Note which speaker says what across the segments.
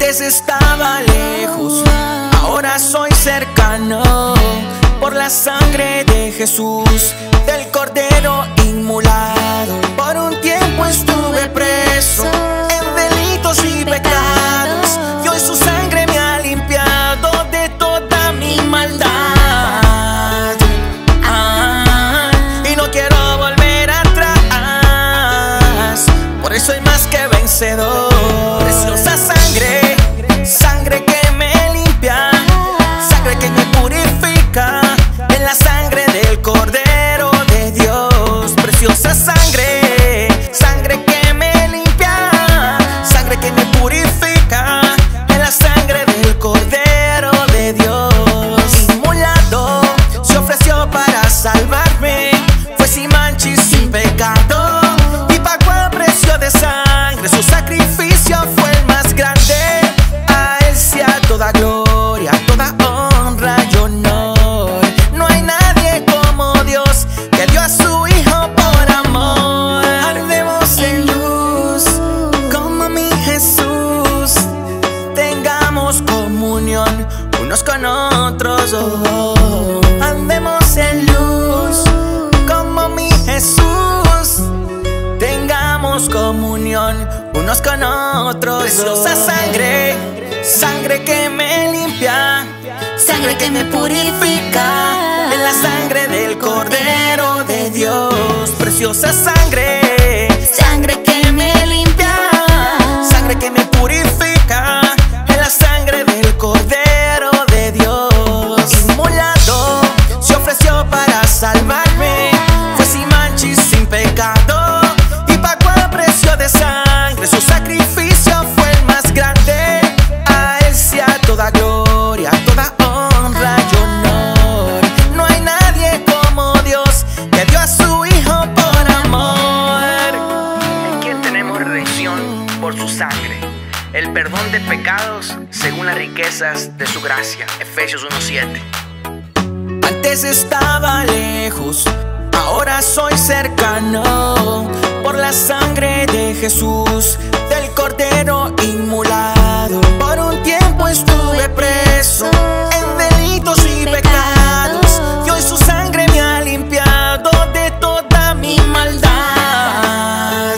Speaker 1: Antes estaba lejos, ahora soy cercano. Por la sangre de Jesús, del Cordero inmolado. Por un tiempo estuve preso en delitos y pecados, y hoy su sangre me ha limpiado de toda mi maldad. Y no quiero volver atrás, por eso soy más que vencedor. Preciosa sangre, sangre que me limpia, sangre que me purifica, en la sangre del Cordero de Dios. Preciosa sangre, sangre que me limpia, sangre que me purifica, en la sangre del Cordero de Dios. Inmolado se ofreció para salvarme, fue sin mancha y sin pecado, y pagó el precio de sangre. Su sacrificio fue el más grande. A él sea toda gloria, toda honra y honor. No hay nadie como Dios, que dio a su Hijo por amor. Andemos en luz como mi Jesús, tengamos comunión unos con otros. Andemos en luz como mi Jesús, tengamos comunión unos con otros. Preciosa sangre, sangre que me limpia, sangre que me purifica, en la sangre del Cordero de Dios. Preciosa sangre, sangre que me limpia, sangre que me purifica, en la sangre del Cordero de Dios. Inmolado se ofreció para salvarme, fue sin mancha y sin pecado, y pagó el precio de sangre. Su sacrificio fue el más grande. A él sea toda gloria, toda honra y honor. No hay nadie como Dios, que dio a su Hijo por amor.
Speaker 2: En quien tenemos redención por su sangre, el perdón de pecados según las riquezas de su gracia. Efesios 1:7.
Speaker 1: Antes estaba lejos, ahora soy cercano. Por la sangre de Jesús, del Cordero inmolado. Por un tiempo estuve preso en delitos y pecados, y hoy su sangre me ha limpiado de toda mi maldad.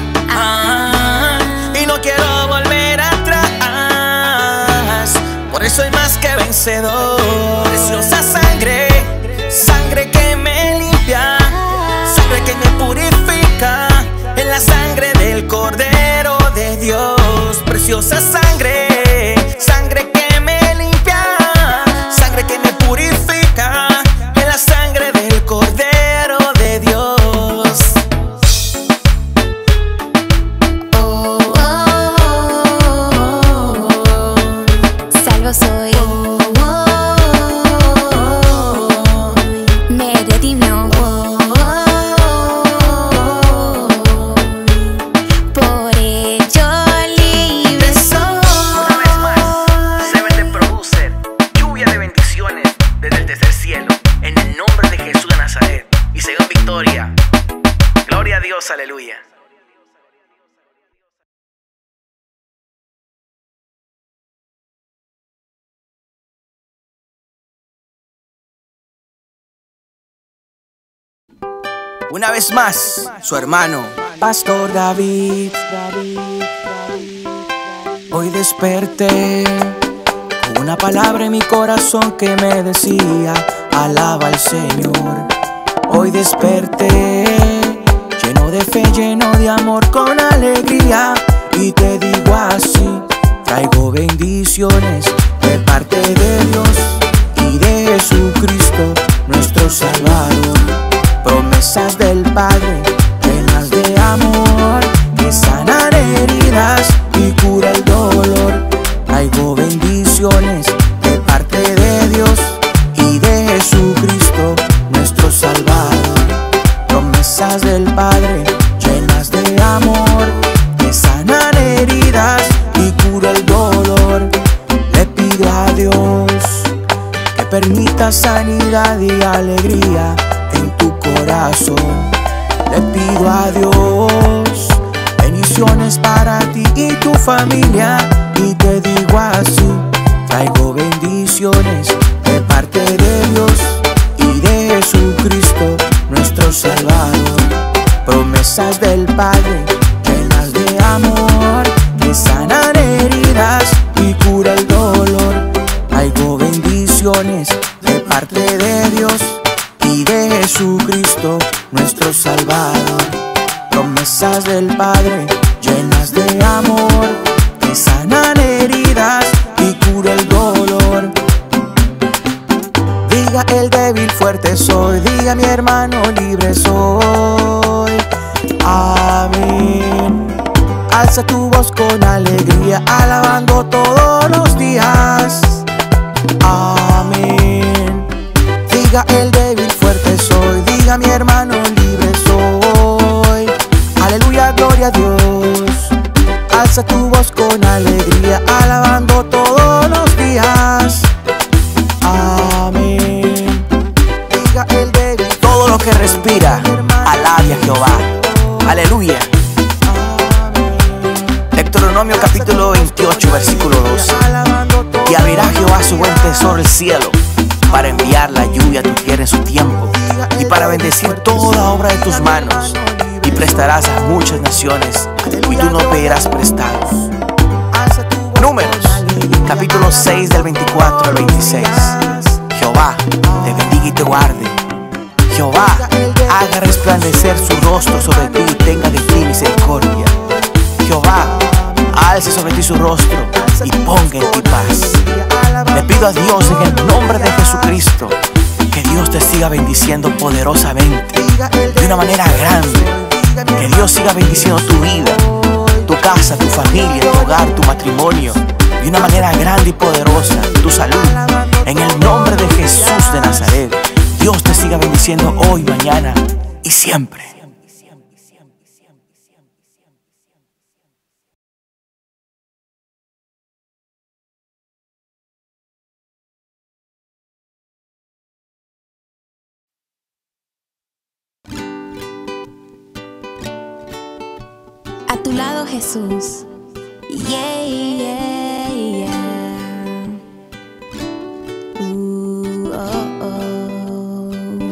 Speaker 1: Y no quiero volver atrás, por eso soy más que vencedor. Preciosa sangre, sangre que me limpia, sangre que me purifica, en la sangre del Cordero de Dios. Preciosa sangre, sangre que me limpia, sangre que me purifica, en la sangre del Cordero de Dios.
Speaker 3: Salvo soy, me redimió, por ello libre soy.
Speaker 2: Una vez más, CBT Producer, lluvia de bendiciones desde el tercer cielo, en el nombre de Jesús de Nazaret, y se dio victoria. Gloria a Dios, aleluya.
Speaker 1: Una vez más, su hermano, Pastor David. Hoy desperté con una palabra en mi corazón que me decía: alaba al Señor. Hoy desperté lleno de fe, lleno de amor, con alegría, y te digo así: traigo bendiciones de parte de Dios y de Jesucristo, nuestro Salvador. Promesas del Padre llenas de amor, que sanan heridas y cura el dolor. Traigo bendiciones de parte de Dios y de Jesucristo, nuestro Salvador. Promesas del Padre llenas de amor, que sanan heridas y cura el dolor. Le pido a Dios que permita sanidad y alegría en tu corazón. Le pido a Dios bendiciones para ti y tu familia, y te digo Iguazú. Traigo bendiciones de parte de Dios y de Jesucristo, nuestro Salvador. Promesas del Padre llenas de amor, que sanan heridas y cura el dolor. Traigo bendiciones de parte de Dios y de Jesucristo, nuestro Salvador. Promesas del Padre llenas de amor, que sanan heridas y cura el dolor. Diga el débil, fuerte soy. Diga mi hermano, libre soy. Amén. Alza tu voz con alegría, alabando todos los días. Amén. Diga el débil, fuerte soy. Diga mi hermano, libre soy. Aleluya, gloria a Dios. Alza tu voz con alegría, alabando todos los días. Amén. Diga el débil.
Speaker 2: Todo lo que respira, alabe a Jehová. Aleluya. Deuteronomio capítulo 28, versículo 12. Y abrirá Jehová su buen tesoro, el cielo, para enviar la lluvia a tu tierra en su tiempo, y para bendecir toda obra de tus manos. Y prestarás a muchas naciones, y tú no pedirás prestados. Números, capítulo 6, del 24 al 26. Jehová te bendiga y te guarde. Jehová haga resplandecer su rostro sobre ti y tenga de ti misericordia. Jehová alce sobre ti su rostro y ponga en ti paz. Le pido a Dios en el nombre de Jesucristo que Dios te siga bendiciendo poderosamente, de una manera grande. Que Dios siga bendiciendo tu vida, tu casa, tu familia, tu hogar, tu matrimonio, de una manera grande y poderosa. Tu salud, en el nombre de Jesús de Nazaret. Dios te siga bendiciendo hoy, mañana y siempre.
Speaker 3: A tu lado, Jesús. Yeah, yeah, yeah. Oh.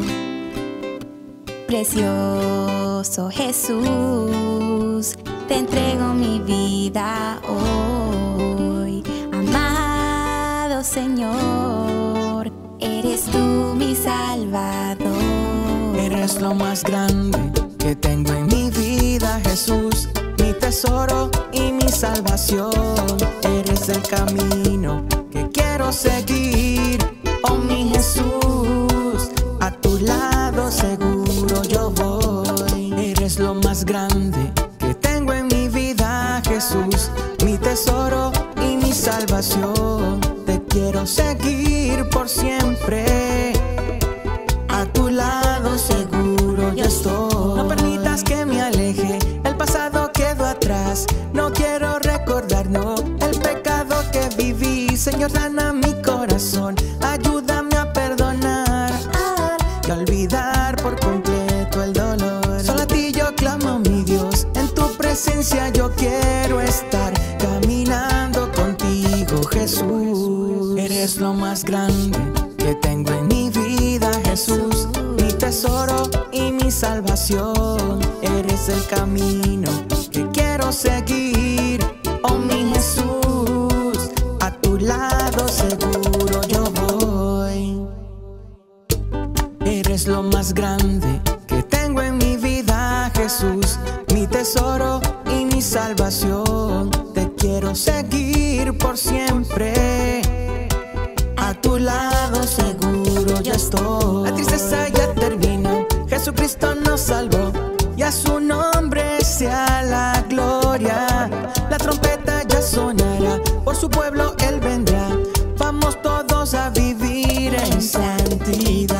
Speaker 3: Precioso Jesús, te entrego mi vida hoy. Amado Señor, eres tú mi Salvador.
Speaker 1: Eres lo más grande que tengo en mi vida, Jesús, mi tesoro y mi salvación. Eres el camino que quiero seguir, oh mi Jesús, a tu lado seguro yo voy. Eres lo más grande que tengo en mi vida, Jesús, mi tesoro y mi salvación. Te quiero seguir por siempre, a tu lado seguro yo estoy. No permitas que me aleje, el pasado quedó atrás. No quiero recordar, no, el pecado que viví. Señor, sana mi corazón, ayúdame a perdonar y a olvidar por completo el dolor. Solo a ti yo clamo, mi Dios, en tu presencia yo quiero estar, caminando contigo, Jesús. Eres lo más grande que tengo en mi vida, Jesús, mi tesoro y mi salvación. Eres el camino que quiero seguir, oh mi Jesús, a tu lado seguro yo voy. Eres lo más grande que tengo en mi vida, Jesús, mi tesoro y mi salvación. Te quiero seguir por siempre, a tu lado seguro yo estoy. La tristeza ya terminó, Jesucristo nos salvó, y a su nombre sea la gloria. La trompeta ya sonará, por su pueblo Él vendrá. Vamos todos a vivir en santidad.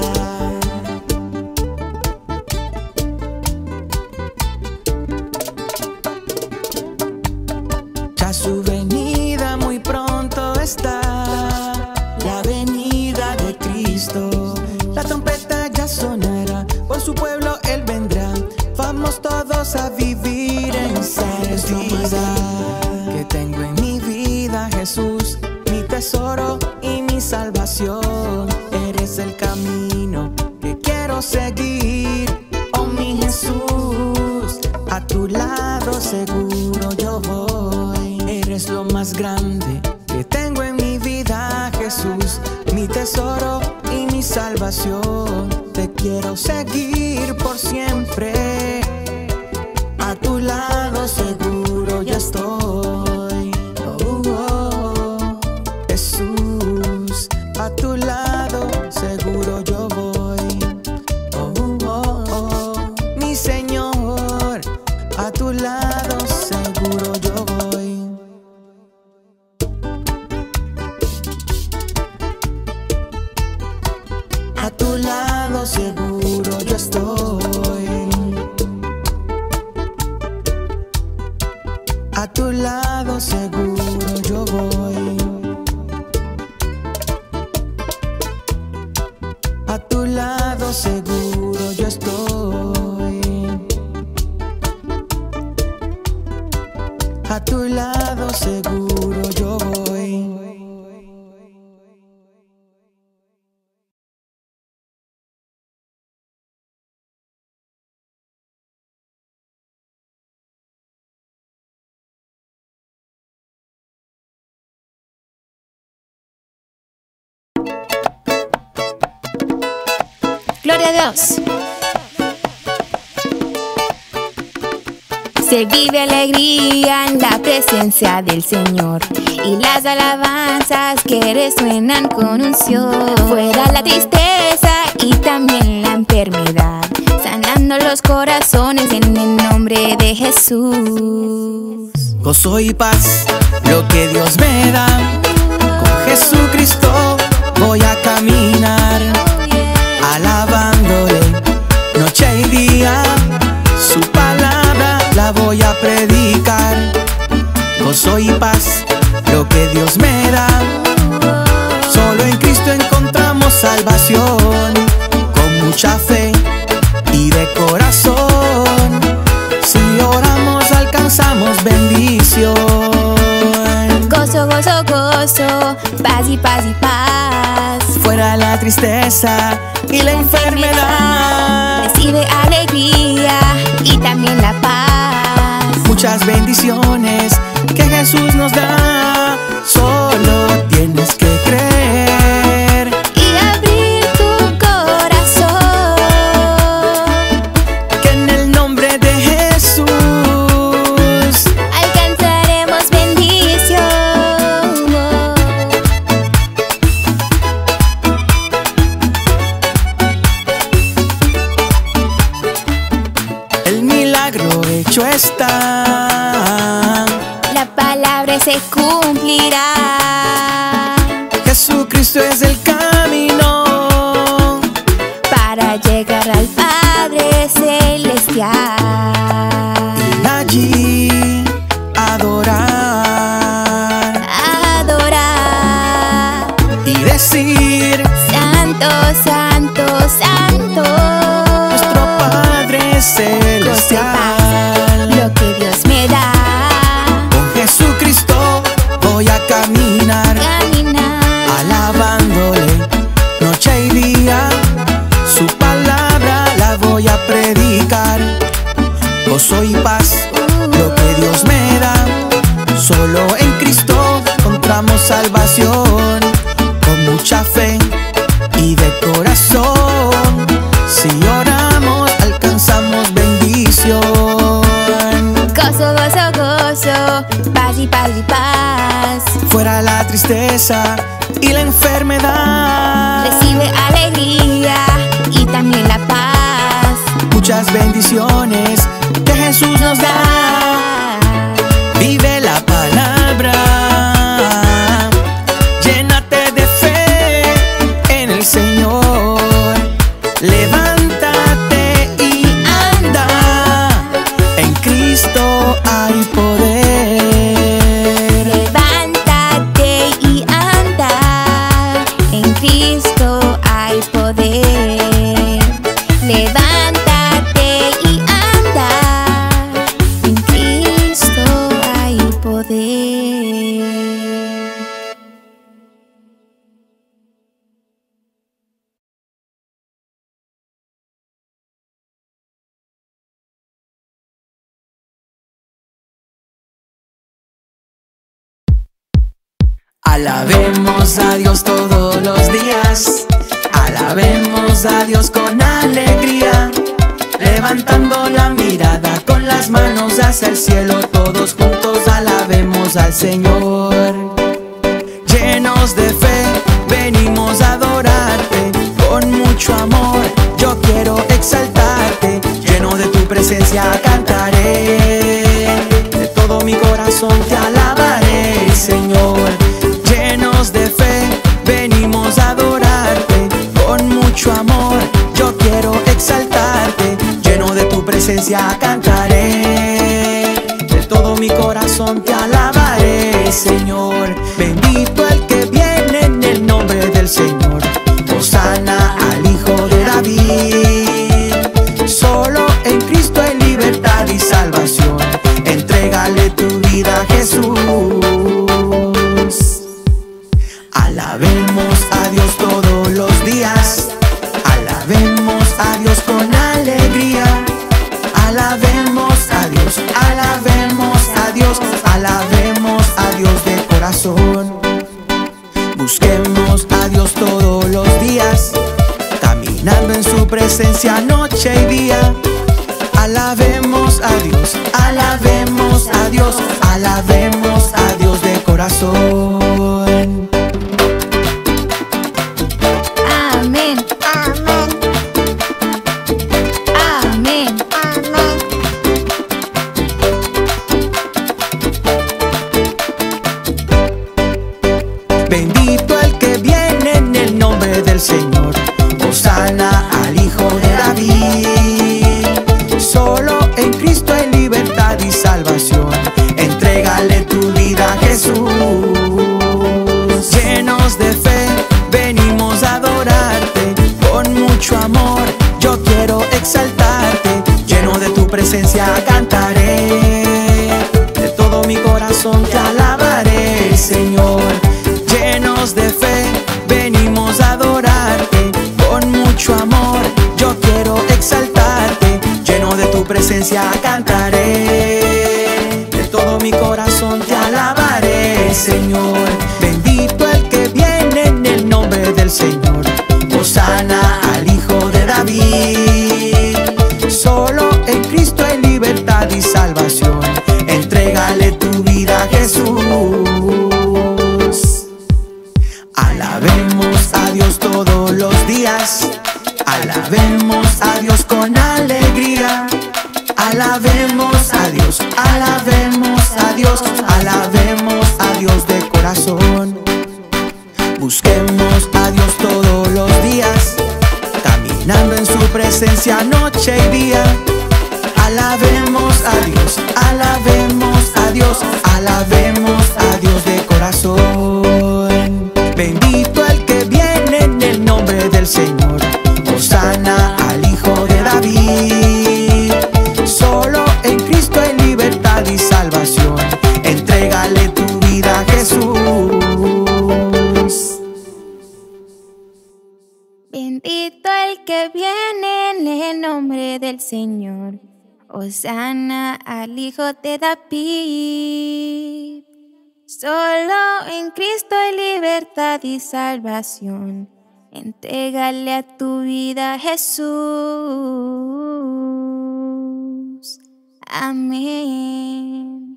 Speaker 1: Ya su venida muy pronto está, la venida de Cristo. La trompeta ya sonará, por su pueblo Él vendrá. Vamos todos a vivir en santidad. Que tengo en mi vida, Jesús. Jesús, mi tesoro y mi salvación. Eres el camino que quiero seguir. Oh mi Jesús, a tu lado seguro yo voy. Eres lo más grande que tengo en mi vida, Jesús, mi tesoro y mi salvación. Te quiero seguir por siempre. A tu lado seguro yo estoy. Oh, oh, Jesús, a tu lado seguro yo voy. Oh, oh, oh, mi Señor, a tu lado seguro yo voy. A tu lado seguro yo estoy. A tu lado seguro yo voy. A tu lado seguro yo estoy. A tu lado seguro yo voy.
Speaker 3: Gloria a Dios. Se vive alegría en la presencia del Señor, y las alabanzas que resuenan con unción. Fuera la tristeza y también la enfermedad, sanando los corazones en el nombre de Jesús.
Speaker 1: Gozo y paz, lo que Dios me da. Con Jesucristo voy a caminar, alabándole noche y día. Su palabra la voy a predicar. Gozo y paz, lo que Dios me da. Solo en Cristo encontramos salvación. Con mucha fe y de corazón, si oramos alcanzamos bendición.
Speaker 3: Gozo, gozo, gozo, paz y paz y paz.
Speaker 1: Fuera la tristeza y la enfermedad.
Speaker 3: Recibe alegría y también la paz.
Speaker 1: Muchas bendiciones que Jesús nos da. Solo tienes que creer
Speaker 3: y abrir tu corazón,
Speaker 1: que en el nombre de Jesús
Speaker 3: alcanzaremos bendición.
Speaker 1: el milagro hecho está.
Speaker 3: La palabra se cumplirá.
Speaker 1: Jesucristo es el camino
Speaker 3: Para llegar al Padre Celestial.
Speaker 1: y allí adorar
Speaker 3: Adorar.
Speaker 1: y decir:
Speaker 3: Santo, santo, santo.
Speaker 1: nuestro Padre Celestial.
Speaker 3: Lo que Dios me da.
Speaker 1: Con Jesucristo voy a caminar,
Speaker 3: Caminar.
Speaker 1: alabándole noche y día. Su palabra la voy a predicar. Gozo y paz, lo que Dios me da. Solo en Cristo encontramos salvación. Con mucha fe y de corazón, si oramos alcanzamos bendición.
Speaker 3: Gozo, gozo, gozo, paz y paz y paz.
Speaker 1: Fuera la tristeza y la enfermedad.
Speaker 3: Recibe alegría y también la paz.
Speaker 1: Muchas bendiciones que Jesús nos da. Vive la palabra, llénate de fe en el Señor. Levántate y anda, en Cristo hay poder.
Speaker 3: Levántate y anda, en Cristo hay poder. Levántate y anda, en Cristo
Speaker 1: Alabemos a Dios todos los días, alabemos a Dios con alegría, levantando la mirada con las manos hacia el cielo. Todos juntos alabemos al Señor. Llenos de fe venimos a adorarte, con mucho amor yo quiero exaltarte. Lleno de tu presencia cantaré, de todo mi corazón te alabaré, Señor. Llenos de fe venimos a adorarte, con mucho amor yo quiero exaltarte. Lleno de tu presencia cantaré, de todo mi corazón te alabaré, Señor. Bendito el que viene en el nombre del Señor, hosana al Hijo de David. Solo en Cristo hay libertad y salvación, entrégale tu vida a Jesús. Alabemos a Dios todos los días, alabemos a Dios con alegría, alabemos a Dios, alabemos a Dios, alabemos a Dios de corazón. Busquemos a Dios todos los días, caminando en su presencia noche y día. Alabemos a Dios, alabemos a Dios, alabemos a Dios de corazón.
Speaker 3: Amén. Amén. Amén.
Speaker 1: Bendito el que viene en el nombre del Señor, hosana al Hijo de David. Solo en Cristo hay libertad y salvación, entrégale tu vida a Jesús. Llenos de fe venimos a adorarte, con mucho amor yo quiero exaltarte. Lleno de tu presencia cantaré, de todo mi corazón te alabaré, Señor. Llenos de fe venimos a adorarte, con mucho amor yo quiero exaltarte. Lleno de tu presencia cantaré, de todo mi corazón te alabaré, Señor. Bendito el que viene en el nombre del Señor, hosana al Hijo de David. Solo en Cristo hay libertad y salvación, entrégale tu vida a Jesús. Alabemos a Dios todos los días, alabemos a Dios con alegría, alabemos a Dios, alabemos a Dios, alabemos a Dios de corazón. Busquemos a Dios todos los días, caminando en su presencia noche y día. Alabemos a Dios, alabemos a Dios, alabemos a Dios de corazón. Bendito el que viene en el nombre del Señor, hosana al Hijo de David. Solo en Cristo hay libertad y salvación, entrégale tu vida a Jesús.
Speaker 3: Bendito el que viene en el nombre del Señor, hosana al Hijo de David. Solo en Cristo hay libertad y salvación, entrégale a tu vida a Jesús. Amén.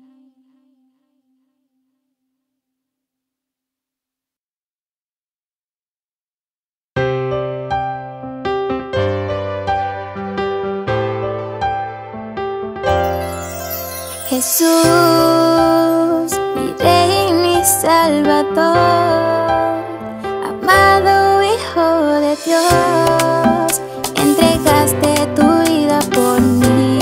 Speaker 3: Jesús, mi Rey y mi Salvador, amado Hijo de Dios, entregaste tu vida por mí.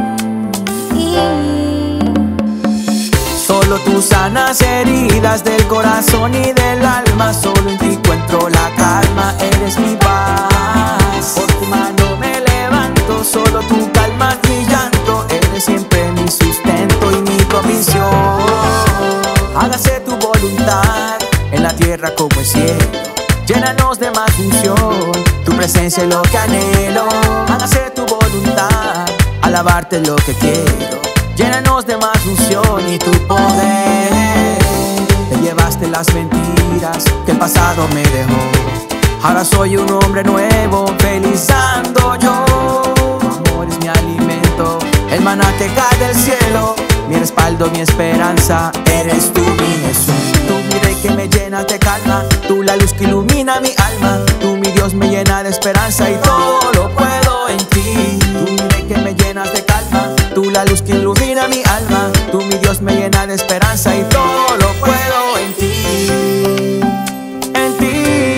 Speaker 1: Solo tú sanas heridas del corazón y del alma, solo en ti encuentro la calma, eres mi paz. Por tu mano me levanto, solo tú calmas mi llanto, eres siempre mi sustento y mi provisión. Hágase tu voluntad en la tierra como el cielo, llénanos de más unción, tu presencia es lo que anhelo. Hágase tu voluntad, alabarte es lo que quiero, llénanos de más unción y tu poder. Te llevaste
Speaker 2: de las mentiras que el pasado me dejó. Ahora soy un hombre nuevo, feliz ando yo. Tu amor es mi alimento, el maná que cae del cielo. Mi respaldo, mi esperanza, eres tú, mi Jesús. Tú mi rey que me llenas de calma, tú la luz que ilumina mi alma. Tú mi Dios me llena de esperanza y todo lo puedo en ti. Tú mi rey que me llenas de calma, tú la luz que ilumina mi alma. Tú mi Dios me llena de esperanza y todo lo puedo en ti. En ti.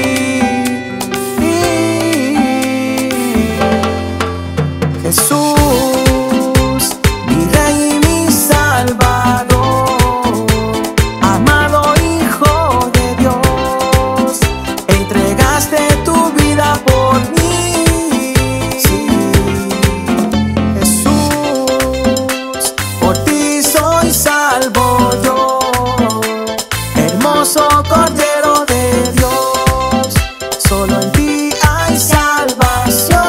Speaker 2: Jesús, mi rey y mi salvador, amado Hijo de Dios, entregaste tu vida por mí. Sí, Jesús, por ti soy salvo yo, hermoso Cordero de Dios, solo en ti hay salvación.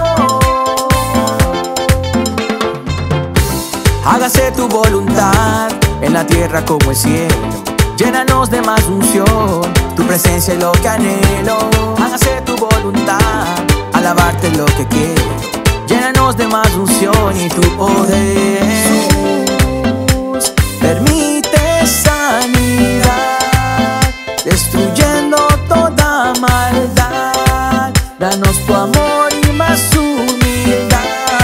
Speaker 2: Hágase tu voluntad en la tierra como el cielo. Llénanos de más unción, tu presencia es lo que anhelo. Hágase tu voluntad, alabarte es lo que quiero. Llénanos de más unción y tu poder. Jesús, permite sanidad, destruyendo toda maldad. Danos tu amor y más humildad.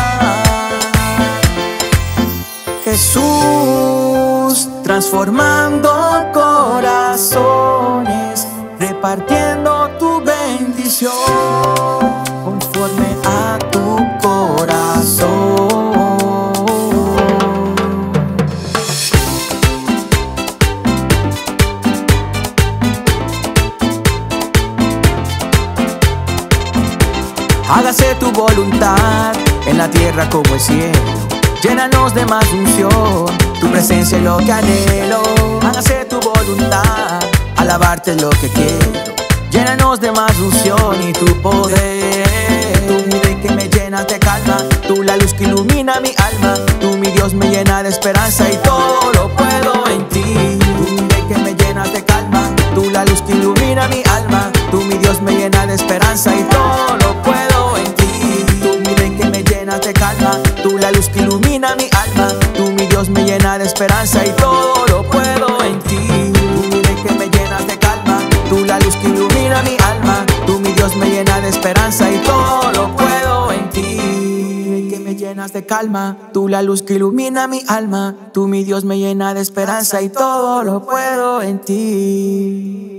Speaker 2: Jesús, transformando corazones, repartiendo tu bendición conforme a tu corazón. Hágase tu voluntad en la tierra como el cielo. Llénanos de más unción, tu presencia es lo que anhelo. Hágase tu voluntad, alabarte es lo que quiero. Llénanos de más unción y tu poder. Tú mi rey que me llenas de calma, tú la luz que ilumina mi alma. Tú mi Dios me llena de esperanza y todo lo puedo en ti. Tú mi rey que me llenas de calma, tú la luz que ilumina mi alma. Tú mi Dios me llena de esperanza y todo lo puedo en ti. Tú mi rey que me llenas de calma, tú la luz que ilumina mi alma. Tú mi Dios me llena de esperanza y todo lo puedo en ti. Tú mi rey que me llenas de calma, tú la luz que ilumina mi alma. Tú mi Dios me llena de esperanza y todo lo puedo en ti. Que me llenas de calma, tú la luz que ilumina mi alma. Tú mi Dios me llena de esperanza y todo lo puedo en ti.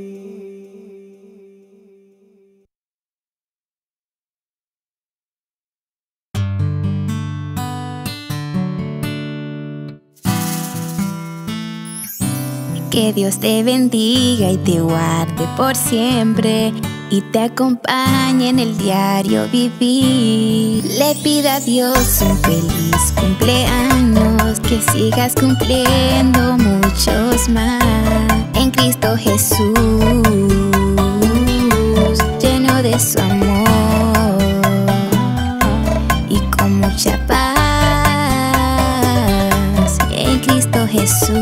Speaker 3: Que Dios te bendiga y te guarde por siempre y te acompañe en el diario vivir. Le pido a Dios un feliz cumpleaños, que sigas cumpliendo muchos más. En Cristo Jesús, lleno de su amor y con mucha paz. En Cristo Jesús.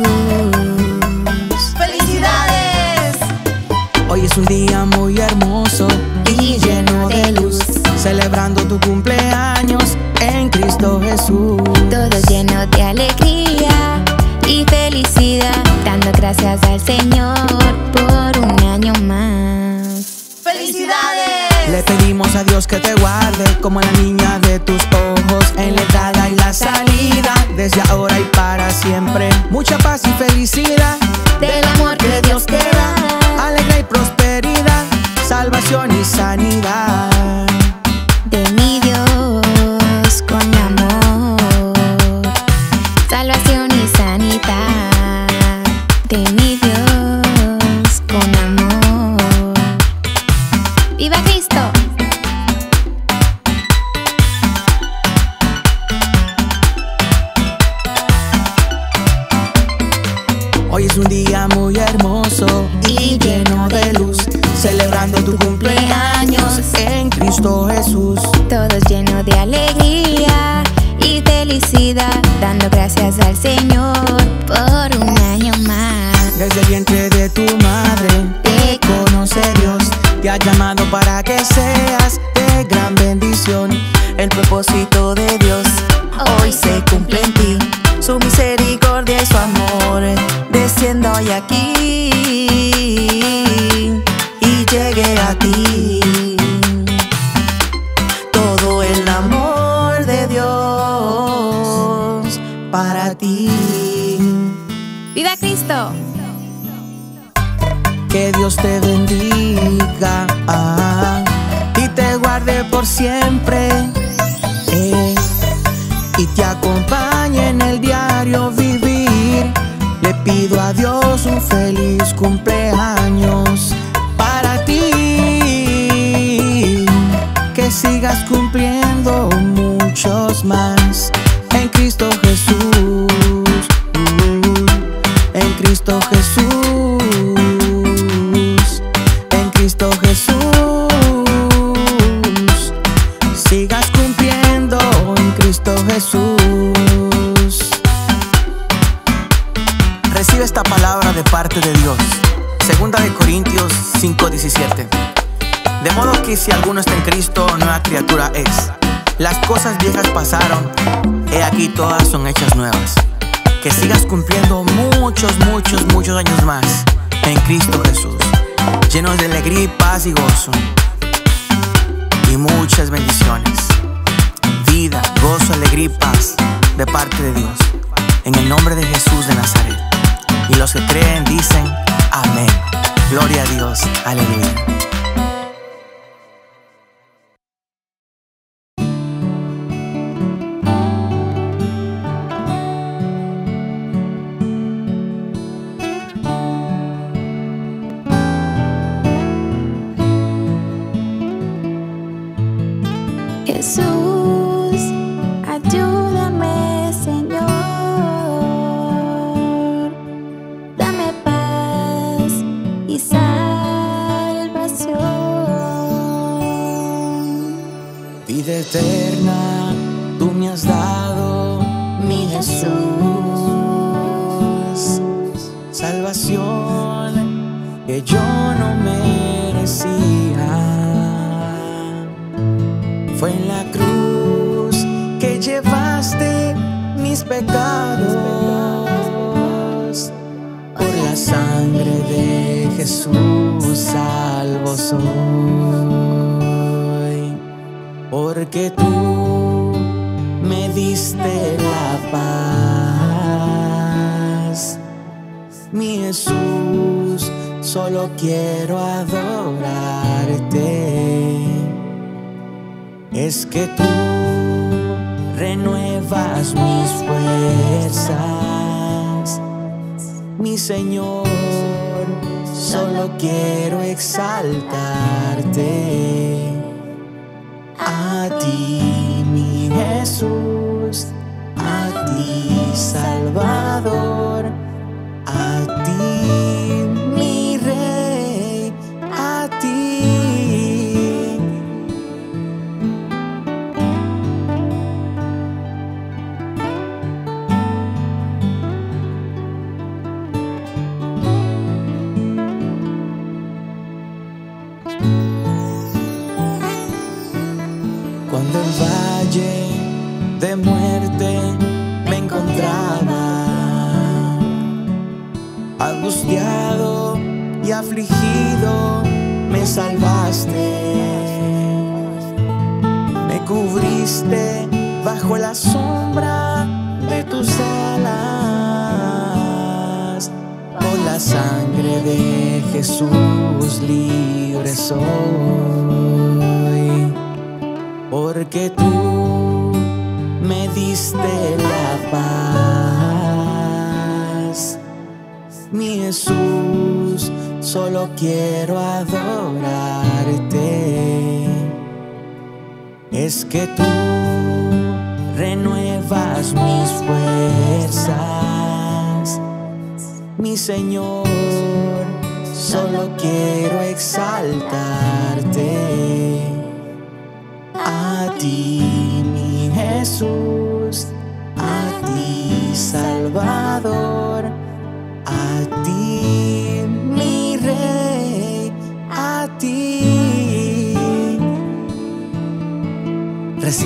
Speaker 2: Hoy es un día muy hermoso y lleno de luz, celebrando tu cumpleaños en Cristo Jesús.
Speaker 3: Todo lleno de alegría y felicidad, dando gracias al Señor por un año más.
Speaker 4: ¡Felicidades!
Speaker 2: Le pedimos a Dios que te guarde como la niña de tus ojos, en la entrada y la salida, desde ahora y para siempre. Mucha paz y felicidad
Speaker 3: Del amor que Dios te da,
Speaker 2: alegría y prosperidad, salvación y sanidad.
Speaker 3: de mi Dios con amor, salvación y sanidad. De mi Dios con amor. ¡Viva Cristo!
Speaker 2: Hoy es un
Speaker 1: tu madre te conoce Dios, te ha llamado para que seas de gran bendición. El propósito de Dios hoy se cumple en ti, su misericordia y su amor descienda hoy aquí y llegue a ti todo el amor de Dios para ti.
Speaker 3: ¡Viva Cristo!
Speaker 1: Que Dios te bendiga y te guarde por siempre, y te acompañe en el diario vivir. Le pido a Dios un feliz cumpleaños para ti, que sigas cumpliendo muchos más en Cristo Jesús, en Cristo Jesús, en Cristo Jesús. Sigas cumpliendo en Cristo Jesús.
Speaker 2: Recibe esta palabra de parte de Dios. Segunda de Corintios 5:17. De modo que si alguno está en Cristo, nueva criatura es. Las cosas viejas pasaron, he aquí todas son hechas nuevas. Que sigas cumpliendo muchos años más en Cristo Jesús, llenos de alegría y paz y gozo, y muchas bendiciones, vida, gozo, alegría y paz de parte de Dios, en el nombre de Jesús de Nazaret. Y los que creen dicen amén. Gloria a Dios, aleluya.
Speaker 3: Jesús, ayúdame, Señor. Dame paz y salvación.
Speaker 1: Vida eterna, tú me has dado, mi Jesús. Salvación que yo no merecía. Fue en la cruz que llevaste mis pecados. Por la sangre de Jesús salvo soy. Porque tú me diste la paz. Mi Jesús, solo quiero adorarte. Es que tú renuevas mis fuerzas, mi Señor, solo quiero exaltarte. A ti, mi Jesús, a ti, Salvador, a ti, mi Rey, a ti. Cuando el valle de muerte me encontraba, angustiado y afligido, me salvaste. Me cubriste bajo la sombra de tus alas. Por la sangre de Jesús libre soy. Porque tú me diste la paz. Mi Jesús, solo quiero adorarte. Es que tú renuevas mis fuerzas. Mi Señor, solo quiero exaltarte. A ti, mi Jesús, a ti, Salvador, a ti, mi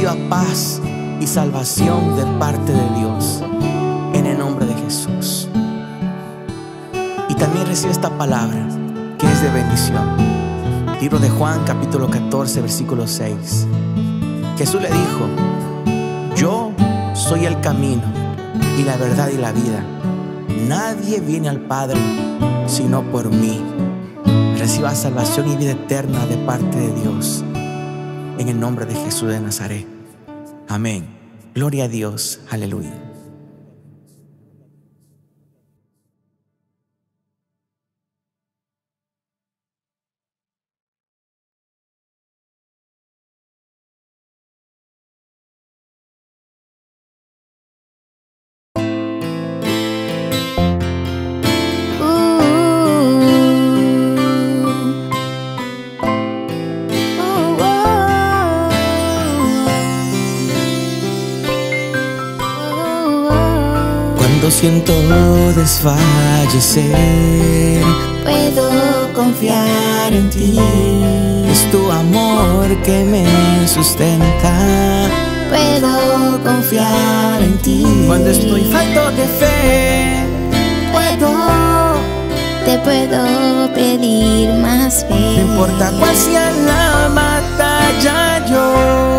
Speaker 2: reciba paz y salvación de parte de Dios, en el nombre de Jesús. Y también recibe esta palabra que es de bendición. Libro de Juan, capítulo 14, versículo 6. Jesús le dijo: yo soy el camino y la verdad y la vida. Nadie viene al Padre sino por mí. Reciba salvación y vida eterna de parte de Dios, en el nombre de Jesús de Nazaret. Amén. Gloria a Dios. Aleluya. Cuando siento desfallecer,
Speaker 3: puedo confiar en ti.
Speaker 2: es tu amor que me sustenta.
Speaker 3: Puedo confiar en ti.
Speaker 2: Cuando estoy falto de fe,
Speaker 3: te puedo pedir más fe.
Speaker 2: no importa cuál sea la batalla, yo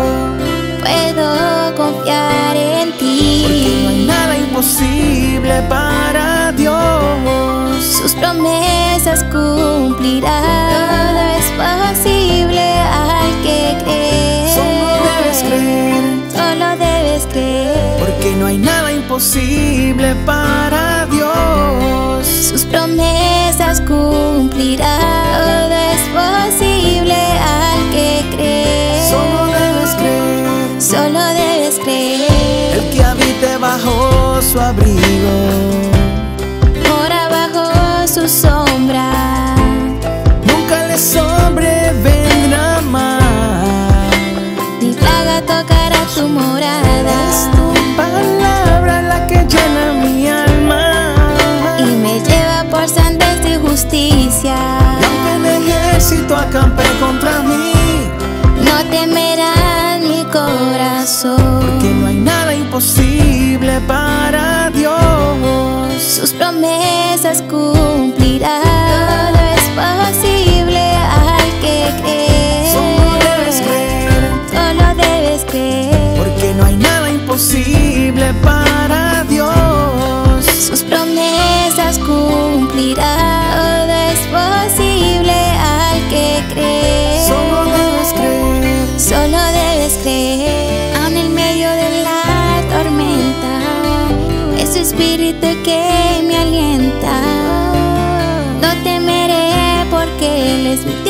Speaker 3: Puedo confiar en
Speaker 2: porque no hay
Speaker 3: ti.
Speaker 2: nada imposible para Dios.
Speaker 3: Sus promesas cumplirá. Todo es posible al que cree.
Speaker 2: Solo debes creer,
Speaker 3: Solo debes creer.
Speaker 2: porque no hay nada imposible para Dios.
Speaker 3: Sus promesas cumplirá. Todo es posible al que cree.
Speaker 2: Solo debes creer,
Speaker 3: Solo debes creer.
Speaker 2: el que habite bajo su abrigo
Speaker 3: Mora bajo su sombra.
Speaker 2: nunca le sobrevendrá mal.
Speaker 3: Ni plaga tocará tu morada.
Speaker 2: Es tu palabra la que llena mi alma,
Speaker 3: Y me lleva por sendas de justicia.
Speaker 2: y aunque el ejército acampe contra mí,
Speaker 3: No temerá mi corazón.
Speaker 2: porque no hay nada imposible para Dios.
Speaker 3: Sus promesas cumplirá. Todo es posible al que cree.
Speaker 2: Solo debes creer,
Speaker 3: Solo debes creer.
Speaker 2: porque no hay nada imposible para Dios.
Speaker 3: Sus promesas cumplirá. Todo es posible al que cree.
Speaker 2: Solo debes creer,
Speaker 3: Solo debes creer. Aun en medio de la tormenta, es su espíritu que me alienta. No temeré porque Él es mi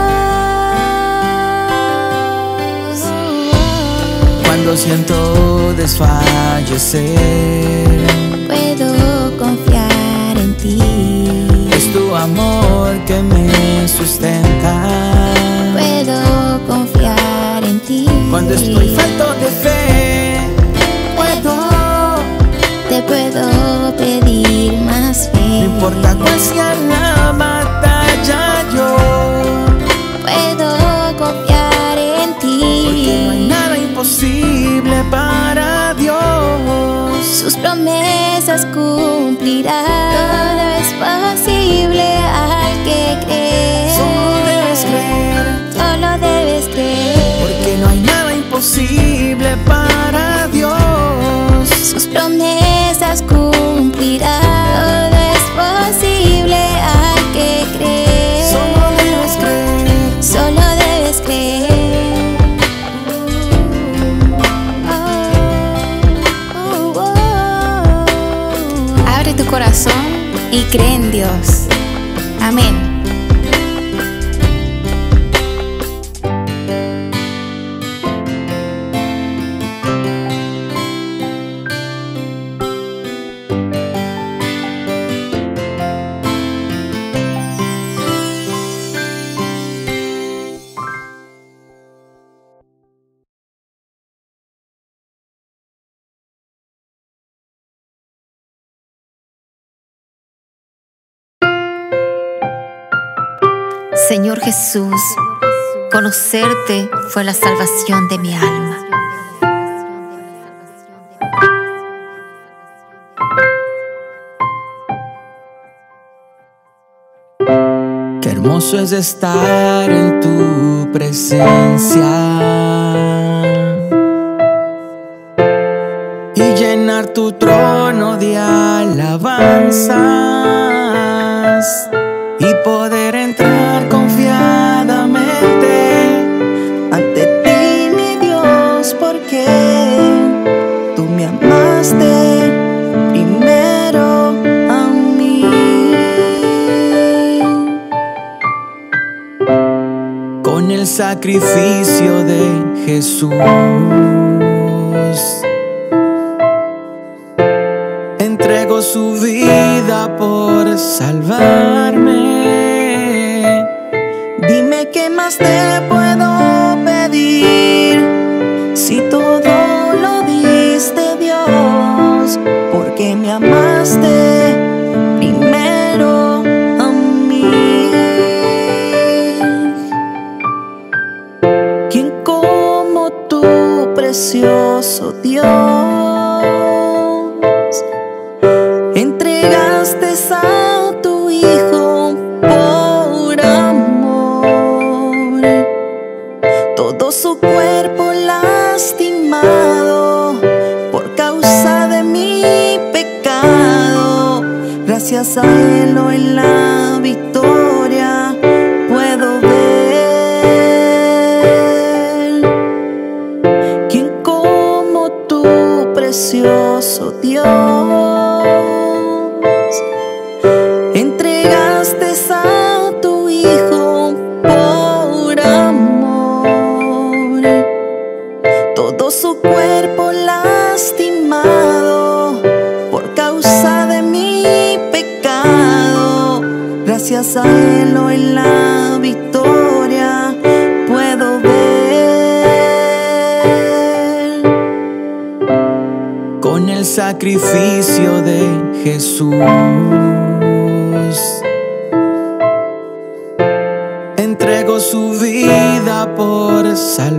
Speaker 3: Dios.
Speaker 2: cuando siento desfallecer,
Speaker 3: Puedo confiar en ti.
Speaker 2: es tu amor que me sustenta.
Speaker 3: Puedo confiar en ti.
Speaker 2: Cuando estoy falto de fe,
Speaker 3: Te puedo pedir más fe.
Speaker 2: no importa cuál sea la batalla, yo
Speaker 3: Puedo confiar en ti.
Speaker 2: porque no hay nada imposible para Dios.
Speaker 3: Sus promesas cumplirá. Todo es posible al que cree.
Speaker 2: Solo debes creer,
Speaker 3: Solo debes creer.
Speaker 2: porque no hay nada imposible para Dios.
Speaker 3: Sus promesas cumplirá. Todo es posible al que cree.
Speaker 2: Solo debes creer,
Speaker 3: Solo debes creer. Abre tu corazón y cree en Dios. Amén.
Speaker 4: Señor Jesús, conocerte fue la salvación de mi alma.
Speaker 1: Qué hermoso es estar en tu presencia y llenar tu trono de alabanzas y poder entrar confiadamente
Speaker 4: ante ti, mi Dios, porque tú me amaste primero a mí.
Speaker 1: Con el sacrificio de Jesús entregó su vida por salvarme.
Speaker 4: Dime qué más te puedo pedir, si todo lo diste, Dios, porque me amaste primero a mí. ¿Quién como tú, precioso Dios? Entregaste a tu Hijo por amor, todo su cuerpo lastimado por causa de mi pecado. Gracias a Él hoy la victoria puedo ver. ¿Quién como tú, precioso Dios? Entregaste a tu Hijo por amor, todo su cuerpo lastimado por causa de mi pecado. Gracias a Él hoy la victoria puedo ver.
Speaker 1: Con el sacrificio de Jesús entregó su vida por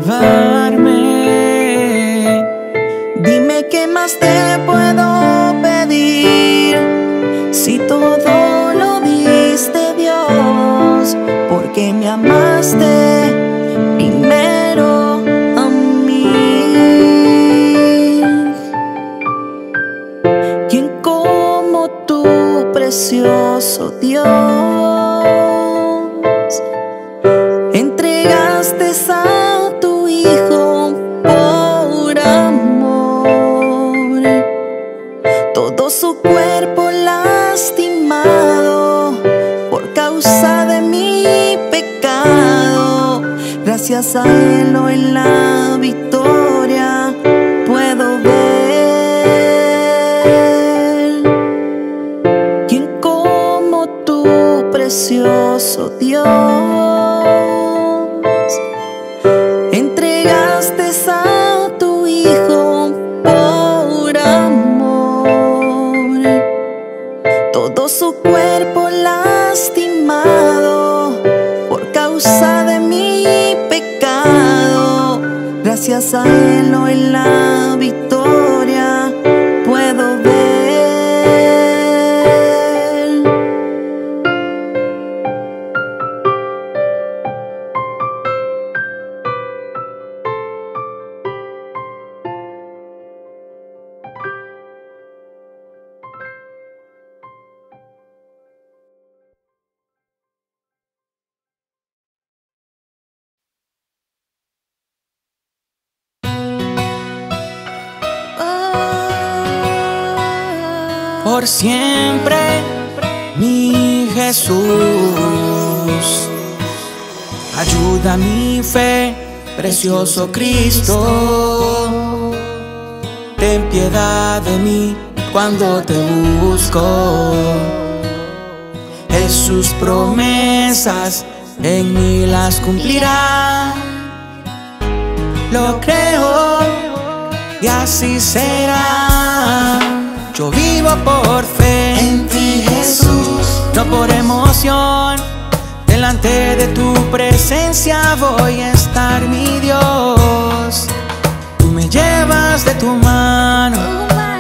Speaker 1: salvarme.
Speaker 4: Dime qué más te puedo pedir, si todo lo diste, Dios, porque me amaste primero a mí. ¿Quién como tú, precioso Dios? Entregaste a tu Hijo por amor, todo su cuerpo lastimado por causa de mi pecado. Gracias a Él hoy la victoria puedo ver. ¿Quién como tú, precioso Dios? Entregaste a tu Hijo por amor, todo su cuerpo lastimado por causa de mi pecado. Gracias a Él hoy la victoria puedo ver.
Speaker 1: Por siempre, mi Jesús, ayuda mi fe, precioso Cristo. Ten piedad de mí cuando te busco. Sus promesas en mí las cumplirá. Lo creo y así será. Yo vivo por fe en ti, Jesús, no por emoción. Delante de tu presencia voy a estar, mi Dios. Tú me llevas de tu mano,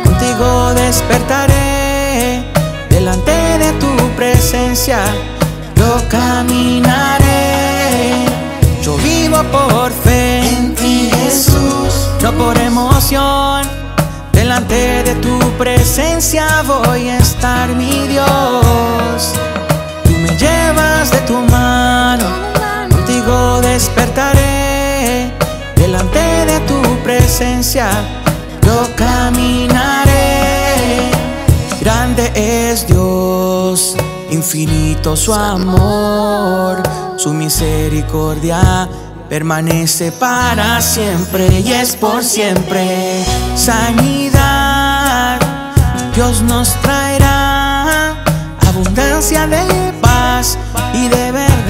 Speaker 1: contigo despertaré. Delante de tu presencia yo caminaré. Yo vivo por fe
Speaker 4: en ti, Jesús,
Speaker 1: no por emoción. Delante de tu presencia voy a estar, mi Dios. Tú me llevas de tu mano, contigo despertaré. Delante de tu presencia yo caminaré. Grande es Dios, infinito su amor, su misericordia permanece para siempre y es por siempre. Sanidad Dios nos traerá, abundancia de paz y de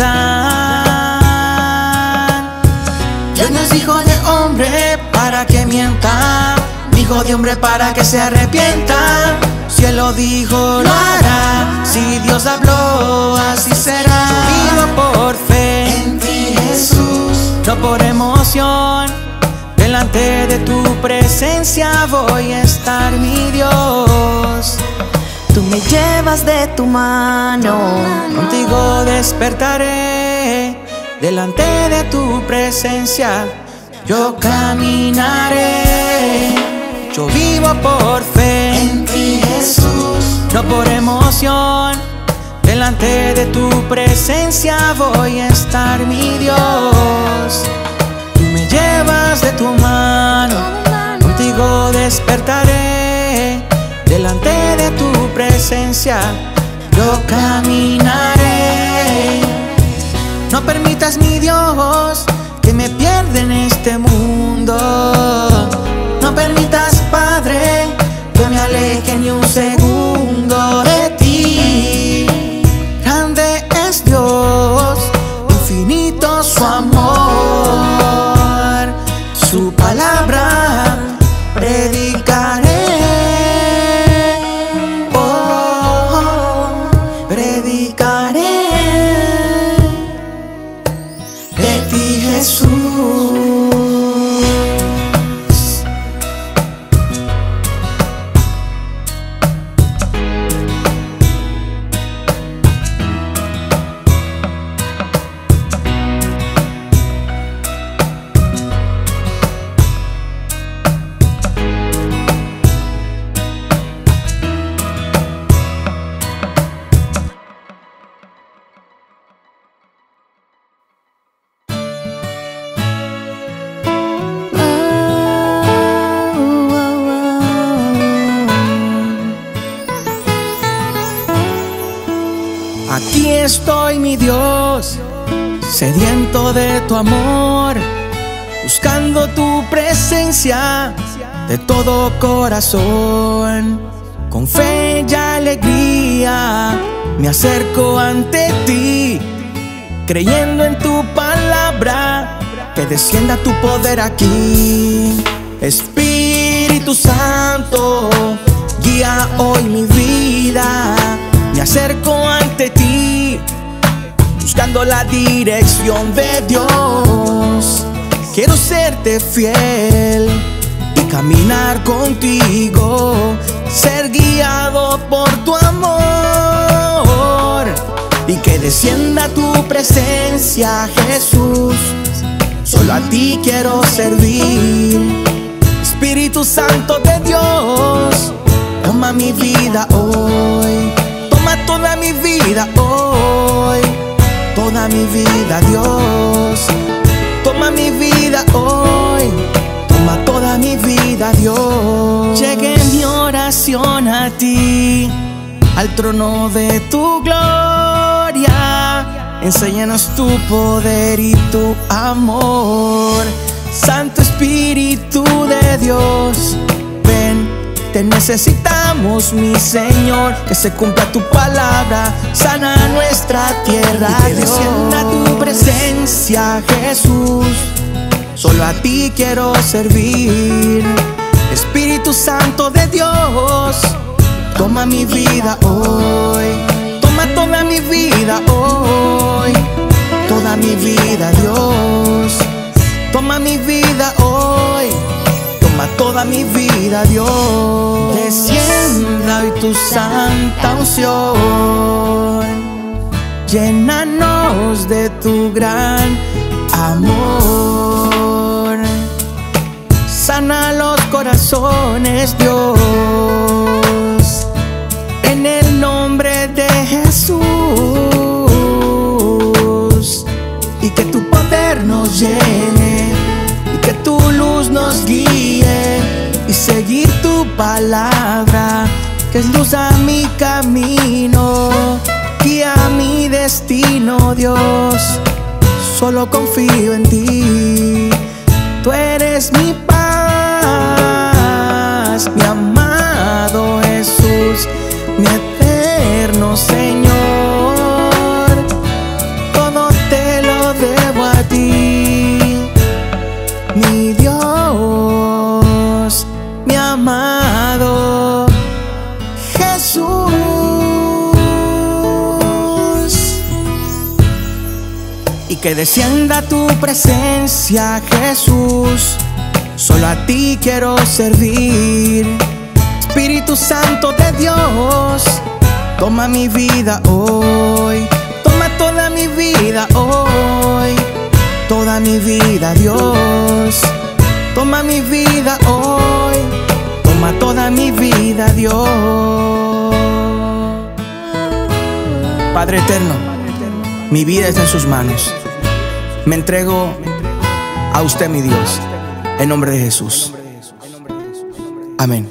Speaker 1: verdad. Dios no es hijo de hombre para que mienta, ni hijo de hombre para que se arrepienta. Si Él lo dijo, lo hará. Si Dios habló, así será. Yo vivo por fe
Speaker 4: en ti, Jesús,
Speaker 1: no por emoción. Delante de tu presencia voy a estar, mi Dios.
Speaker 4: tú me llevas de tu mano,
Speaker 1: Contigo despertaré. Delante de tu presencia yo caminaré. Yo vivo por fe
Speaker 4: en ti, Jesús,
Speaker 1: no por emoción. Delante de tu presencia voy a estar, mi Dios. Tú me llevas de tu mano, contigo despertaré. Delante de tu presencia yo caminaré. No permitas, mi Dios, que me pierda en este mundo. No permitas, Padre, que me aleje ni un segundo de ti. Grande es Dios, infinito su amor, su palabra predicaré. Oh, predicaré de ti, Jesús. Aquí estoy, mi Dios, sediento de tu amor, buscando tu presencia de todo corazón. Con fe y alegría me acerco ante ti, creyendo en tu palabra, que descienda tu poder aquí. Espíritu Santo, guía hoy mi vida. Me acerco ante ti, buscando la dirección de Dios. Quiero serte fiel y caminar contigo, ser guiado por tu amor, y que descienda tu presencia, Jesús. Solo a ti quiero servir. Espíritu Santo de Dios, toma mi vida hoy. Toma toda mi vida hoy, toda mi vida, Dios. Toma mi vida hoy, toma toda mi vida, Dios. Llegue mi oración a ti, al trono de tu gloria. Enséñanos tu poder y tu amor. Santo Espíritu de Dios, ven. Te necesitamos, mi Señor, que se cumpla tu palabra, sana nuestra tierra, y que descienda tu presencia, Jesús. Solo a ti quiero servir. Espíritu Santo de Dios, toma mi vida hoy, toma toda mi vida hoy, toda mi vida, Dios. Toma mi vida hoy, toma toda mi vida, Dios. Descienda hoy tu santa unción. llénanos de tu gran amor. Sana los corazones, Dios, en el nombre de Jesús. Y que tu poder nos llene, y que tu luz nos guíe, y seguir tu palabra, que es luz a mi camino, guía mi destino, Dios. Solo confío en ti, tú eres mi paz, mi amado Jesús, mi eterno Señor. Todo te lo debo a ti, mi Dios, mi amado Jesús. Y que descienda tu presencia, Jesús. Solo a ti quiero servir. Espíritu Santo de Dios, toma mi vida hoy. Toma toda mi vida hoy. Toda mi vida, Dios. Toma mi vida hoy. Toma toda mi vida, Dios. Padre eterno, mi vida está en sus manos. Me entrego a usted, mi Dios, en nombre de Jesús. Amén.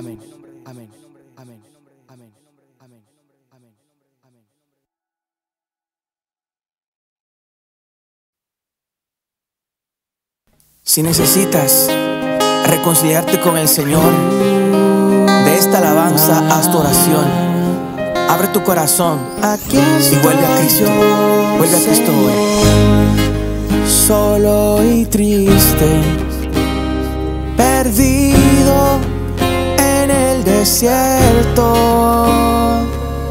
Speaker 1: Si necesitas reconciliarte con el Señor, de esta alabanza haz tu oración. Abre tu corazón y vuelve a Cristo. Vuelve a Cristo hoy. Solo y triste, perdido en el desierto,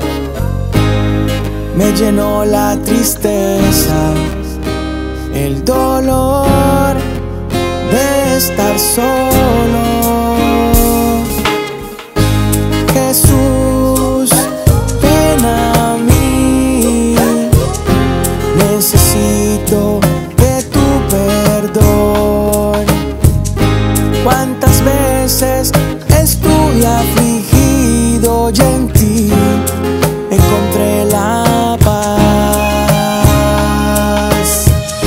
Speaker 1: me llenó la tristeza, el dolor de estar solo. Jesús, ven a mí, necesito de tu perdón. Cuántas veces estuve afligido y en ti encontré la paz.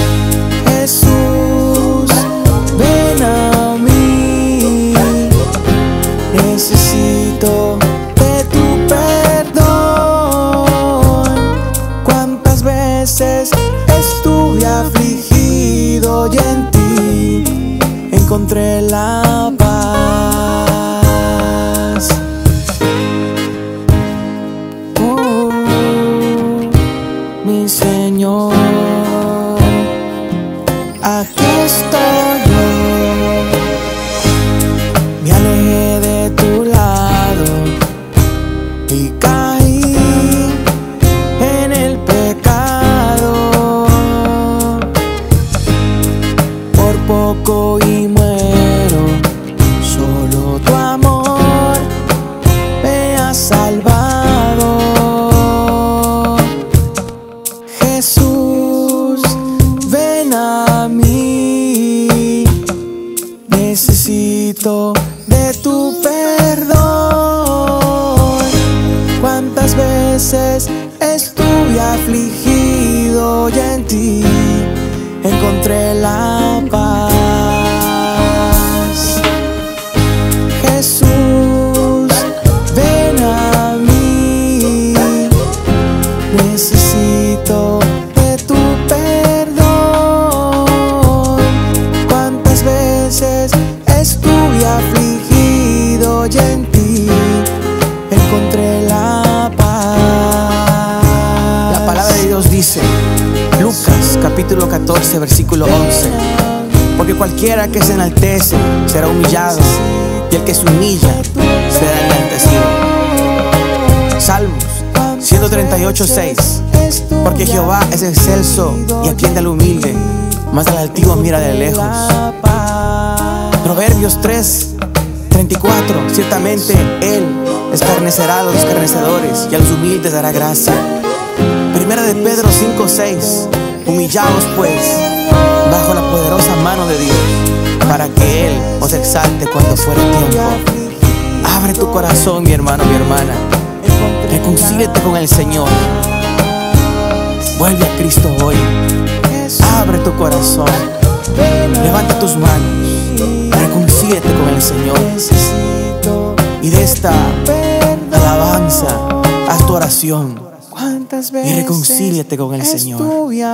Speaker 1: Jesús, ven a mí, necesito de tu perdón. Cuántas veces estuve afligido y en ti encontré la paz. Mi Señor, aquí estoy yo. Me alejé de tu lado y caí en el pecado. Por poco y muero, solo tu amor me ha salvado. Jesús, ven a mí, necesito de tu perdón. Cuántas veces estuve afligido y en ti encontré la paz. Jesús, ven a mí, necesito de tu perdón. Cuántas veces estuve afligido y en ti encontré la paz. La palabra de Dios dice, Lucas capítulo 14 versículo 11: porque cualquiera que se enaltece será humillado, y el que se humilla será enaltecido. Salmos 138:6: porque Jehová es excelso y atiende al humilde, mas al altivo mira de lejos. Proverbios 3:34: ciertamente Él escarnecerá a los escarnecedores y a los humildes dará gracia.
Speaker 2: Primera de Pedro 5:6. Humillaos pues bajo la poderosa mano de Dios, para que Él os exalte cuando fuere tiempo. Abre tu corazón, mi hermano, mi hermana. Reconcíliate con el Señor. Vuelve a Cristo hoy. Abre tu corazón. Levanta tus manos. Reconcíliate con el Señor. Y de esta alabanza, haz tu oración. Y reconcíliate con el Señor.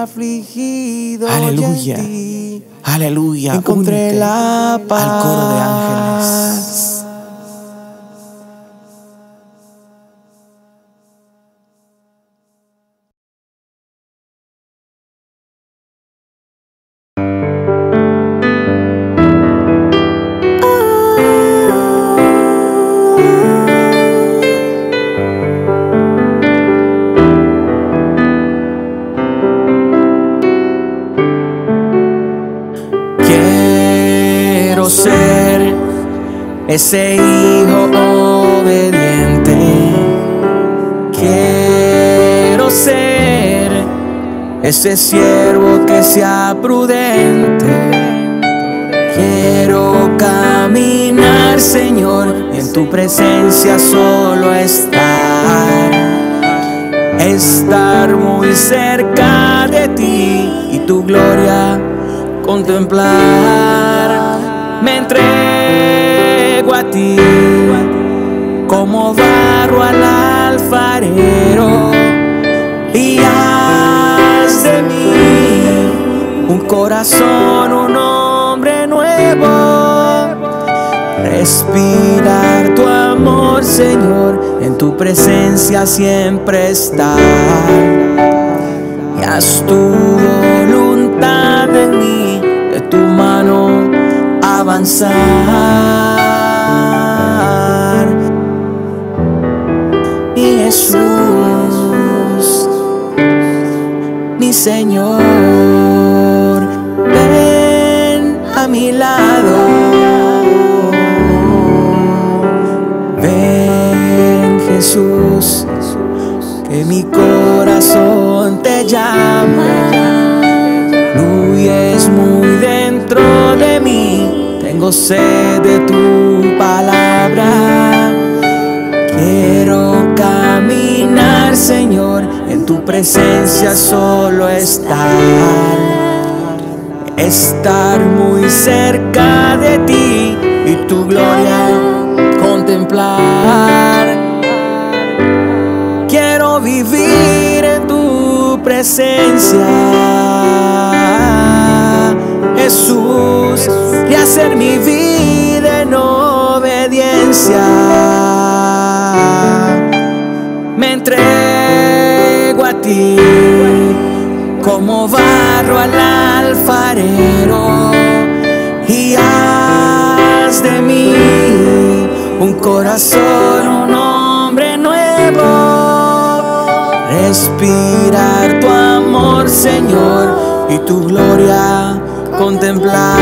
Speaker 2: Aleluya. Aleluya.
Speaker 1: Encontré la paz
Speaker 2: al coro de ángeles.
Speaker 1: Ser ese hijo obediente. Quiero ser ese siervo que sea prudente. Quiero caminar, Señor, y en tu presencia solo estar muy cerca de ti y tu gloria contemplar. Me entrego a ti como barro al alfarero, y haz de mí un corazón, un hombre nuevo. Respirar tu amor, Señor, en tu presencia siempre estar. Y haz tu voluntad en mí, de tu mano avanzar. Mi Jesús, mi Señor, ven a mi lado. Ven, Jesús, que mi corazón te llama. Fluyes muy dentro de mí. Tengo sed de tu palabra. Quiero caminar, Señor, en tu presencia solo estar muy cerca de ti y tu gloria contemplar. Quiero vivir en tu presencia, Jesús, y hacer mi vida en obediencia. Me entrego a ti como barro al alfarero, y haz de mí un corazón, un hombre nuevo. Respirar tu amor, Señor, y tu gloria contemplar.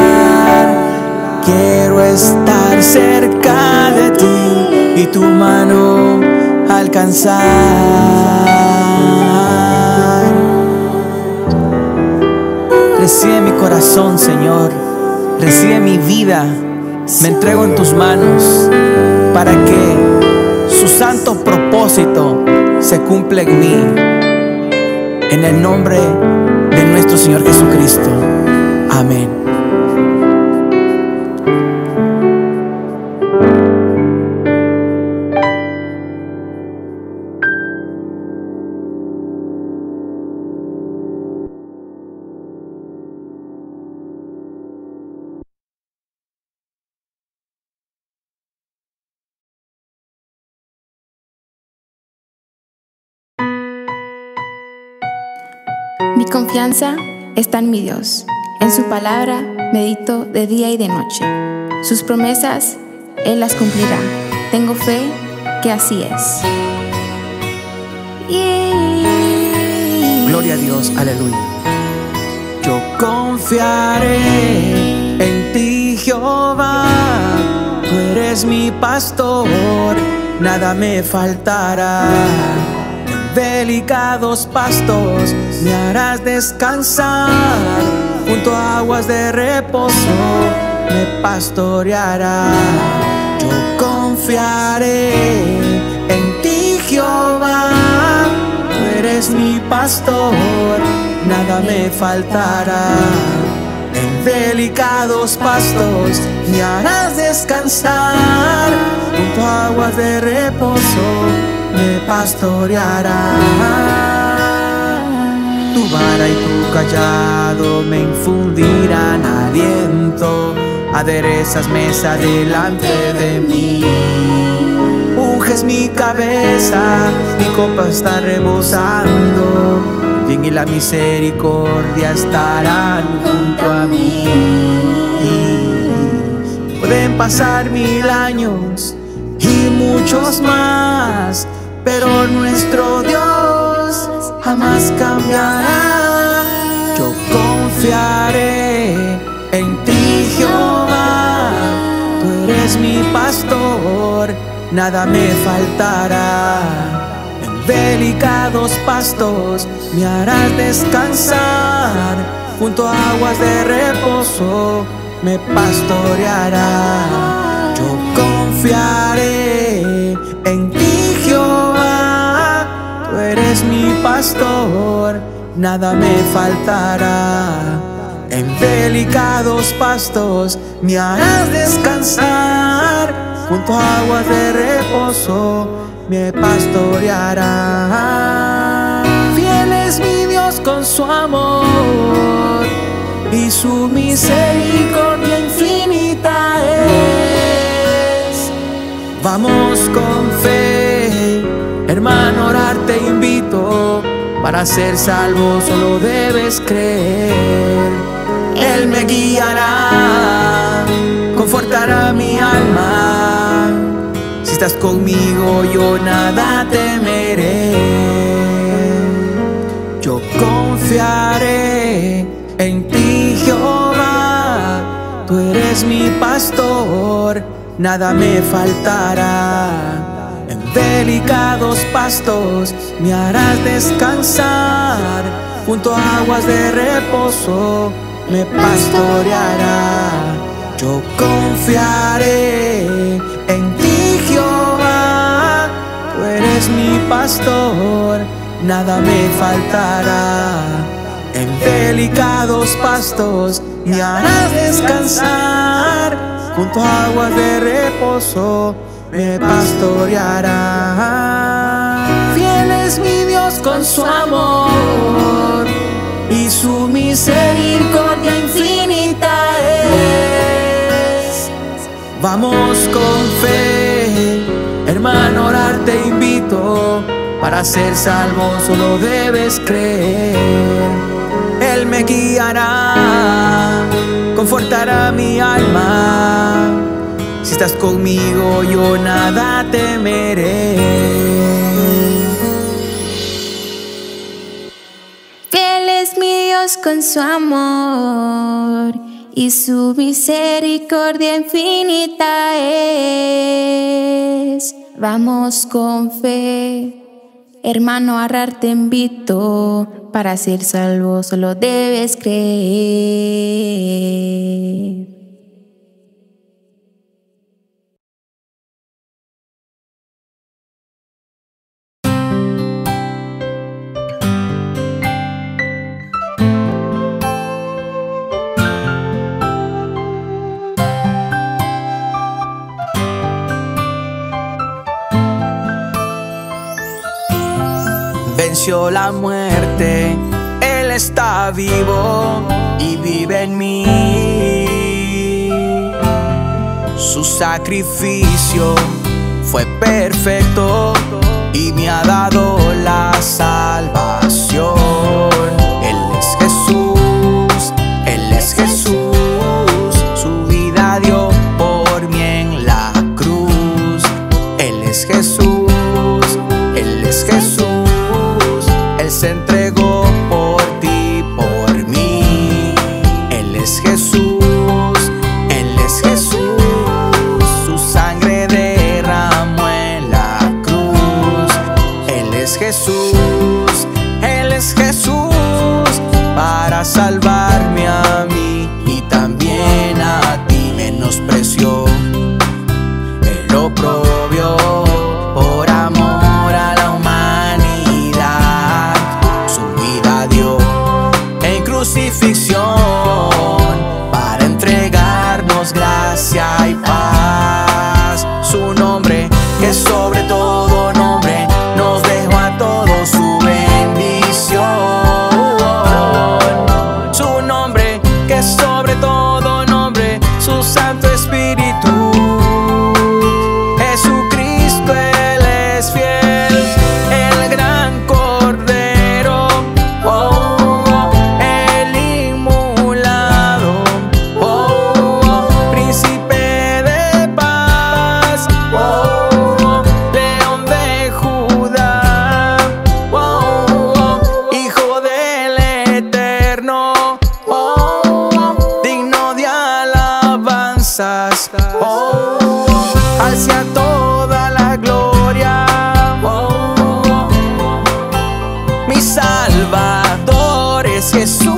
Speaker 1: Quiero estar cerca de ti y tu mano alcanzar. Recibe mi corazón, Señor. Recibe mi vida. Me entrego en tus manos para que su santo propósito se cumpla en mí. En el nombre de nuestro Señor Jesucristo. Amén.
Speaker 3: Mi confianza está en mi Dios. En su palabra medito de día y de noche. Sus promesas Él las cumplirá. Tengo fe que así es.
Speaker 2: Gloria a Dios, aleluya.
Speaker 1: Yo confiaré en ti, Jehová. Tú eres mi pastor, nada me faltará. delicados pastos me harás descansar, junto a aguas de reposo me pastorearás. Yo confiaré en ti, Jehová, tú eres mi pastor, nada me faltará. En delicados pastos me harás descansar, junto a aguas de reposo me pastorearás. Tu vara y tu callado me infundirán aliento, aderezas mesa delante de mí. Unges mi cabeza, mi copa está rebosando, el bien y la misericordia estarán junto a mí. Pueden pasar 1000 años y muchos más, pero nuestro Dios jamás cambiará. Yo confiaré en ti, Jehová, tú eres mi pastor, nada me faltará. En delicados pastos me harás descansar, junto a aguas de reposo me pastoreará. Yo confiaré en ti, Jehová, tú eres mi pastor, nada me faltará. En delicados pastos me harás descansar, junto a aguas de reposo me pastoreará. Fiel es mi Dios con su amor, y su misericordia infinita es. Vamos con fe, hermano, a orar te invito. Para ser salvo solo debes creer. Él me guiará, confortará mi alma. Si estás conmigo yo nada temeré. Yo confiaré en ti, Jehová, tú eres mi pastor, nada me faltará. En delicados pastos me harás descansar, junto a aguas de reposo me pastoreará. Yo confiaré en ti, Jehová, tú eres mi pastor, nada me faltará. En delicados pastos me harás descansar, junto a aguas de reposo me pastoreará. Fiel es mi Dios con su amor, y su misericordia infinita es. Vamos con fe, hermano, a orar te invito. Para ser salvo solo debes creer. Él me guiará, confortará mi alma. Si estás conmigo yo nada temeré.
Speaker 3: Fiel es mi Dios con su amor, y su misericordia infinita es. Vamos con fe, hermano, a orar te invito. Para ser salvo solo debes creer.
Speaker 1: Venció la muerte, Él está vivo y vive en mí. Su sacrificio fue perfecto y me ha dado la salvación. Él es Jesús, Él es Jesús, su vida dio por mí en la cruz. Él es Jesús, Él es Jesús, Él se entregó por ti, por mí. Él es Jesús, Él es Jesús, su sangre derramó en la cruz. Él es Jesús.
Speaker 2: salvarme a mí y también a ti. Menospreció el oprobio por amor a la humanidad. Su vida dio en crucifixión para entregarnos gracia y paz. Su nombre, que sobre todo nombre, nos dejó a todos su bendición. Su nombre, que sobre todo nombre, su Santo Espíritu. Jesucristo, Él es fiel, el gran Cordero, el inmolado, Príncipe de paz, León de Judá, Hijo del Eterno, digno de alabanzas, hacia toda la gloria. Mi Salvador es Jesús,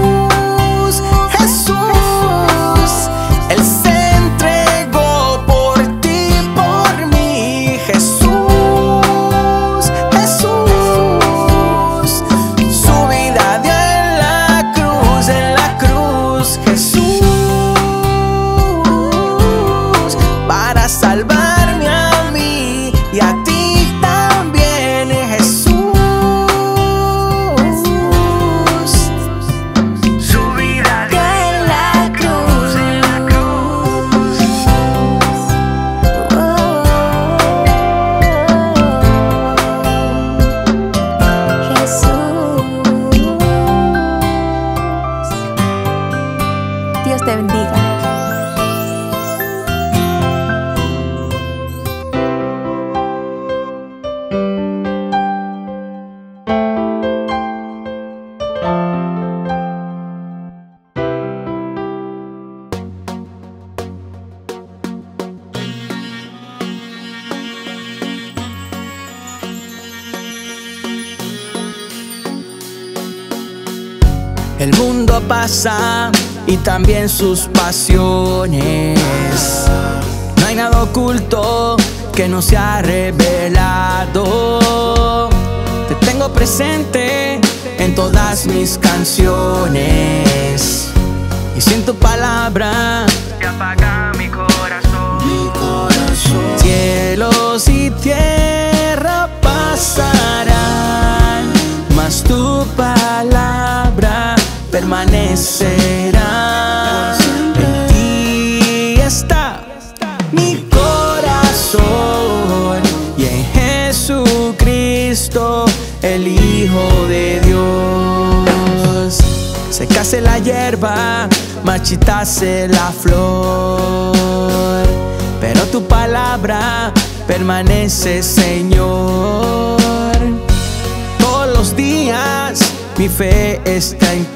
Speaker 2: Jesús. Él se entregó por ti, por mí. Jesús, Jesús. Su vida dio en la cruz, Jesús, para salvarme a mí y a ti también, Jesús. Su vida dio
Speaker 3: En la cruz, Jesús. Dios te bendiga.
Speaker 2: El mundo pasa y también sus pasiones. No hay nada oculto que no se ha revelado. Te tengo presente en todas mis canciones y sin tu palabra se apaga mi corazón. Cielos y tierra pasarán, mas tu palabra permanecerá. En ti está mi corazón y en Jesucristo, el Hijo de Dios. Secase la hierba, marchitase la flor, pero tu palabra permanece, Señor. Todos los días mi fe está en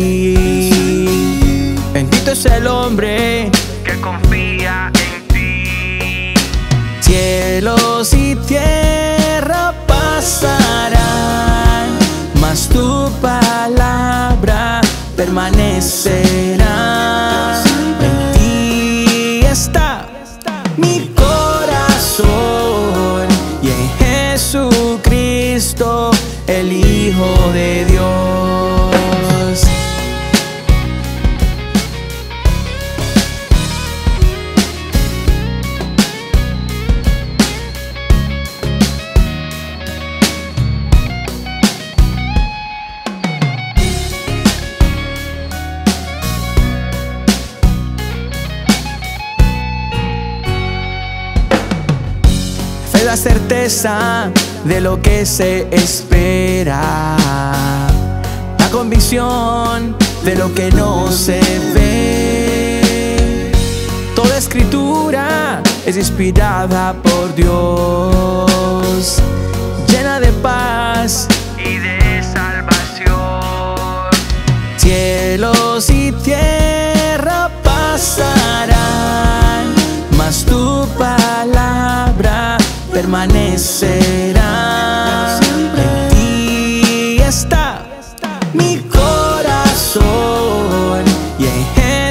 Speaker 2: ti. Bendito es el hombre que confía en ti. Cielos y tierra pasarán, mas tu palabra permanecerá. En ti está mi corazón y en Jesucristo, el Hijo de Dios. Fe, la certeza de lo que se espera, la convicción de lo que no se ve. Toda escritura es inspirada por Dios, llena de paz y de salvación. Cielos y tierra pasarán, mas tu palabra permanecerá. En ti está mi corazón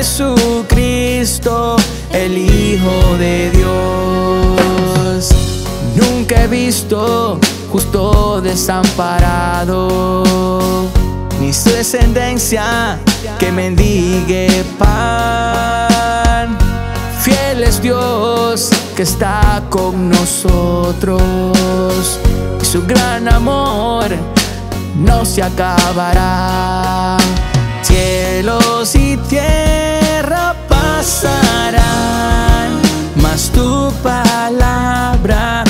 Speaker 1: Jesucristo, el Hijo de Dios. Nunca he visto justo desamparado, ni su descendencia que mendigue pan. Fiel es Dios que está con nosotros, y su gran amor no se acabará. Cielos y tierra pasarán, mas tu palabra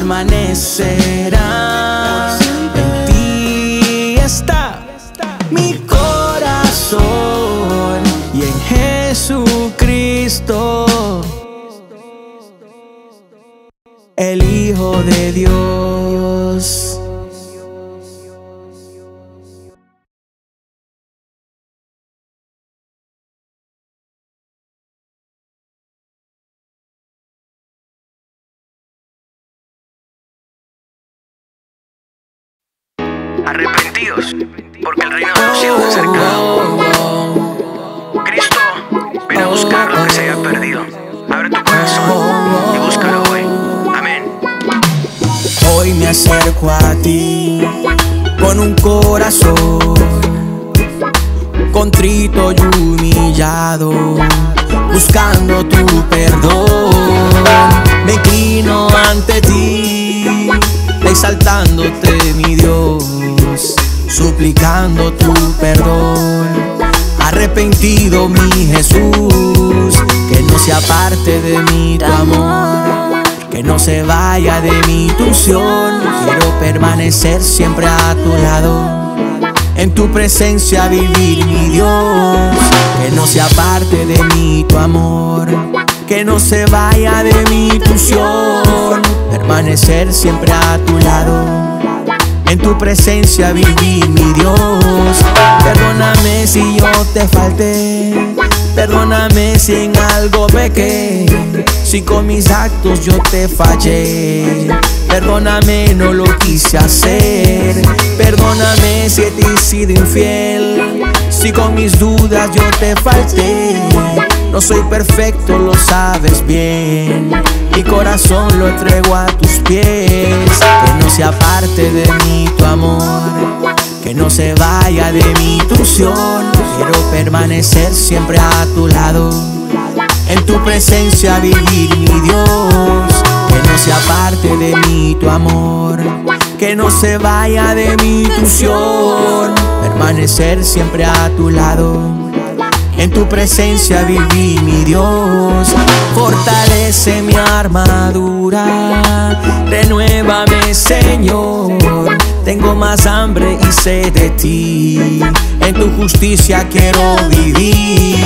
Speaker 1: permanecerá. En ti está mi corazón, y en Jesucristo, el Hijo de Dios.
Speaker 2: Arrepentidos, porque el reino de los cielos se ha acercado. Cristo viene a buscar lo que se haya perdido. Abre tu corazón y búscalo hoy. Amén.
Speaker 1: Hoy me acerco a ti con un corazón contrito y humillado, buscando tu perdón. Me inclino ante ti, exaltándote, mi Dios, suplicando tu perdón. Arrepentido, mi Jesús, que no se aparte de mí tu amor, que no se vaya de mí tu unción. Quiero permanecer siempre a tu lado, en tu presencia vivir, mi Dios. Que no se aparte de mí tu amor, que no se vaya de mí tu unción. Permanecer siempre a tu lado, en tu presencia vivir, mi Dios. Perdóname si yo te falté, perdóname si en algo pequé, si con mis actos yo te fallé. Perdóname, no lo quise hacer. Perdóname si te he sido infiel, si con mis dudas yo te falté. No soy perfecto, lo sabes bien, mi corazón lo entrego a tus pies. Que no se aparte de mí tu amor, que no se vaya de mí tu unción. Quiero permanecer siempre a tu lado, en tu presencia vivir, mi Dios. Que no se aparte de mí tu amor, que no se vaya de mí tu unción. Permanecer siempre a tu lado, en tu presencia vivir, mi Dios. Fortalece mi armadura, renuévame, Señor. Tengo más hambre y sed de ti, en tu justicia quiero vivir.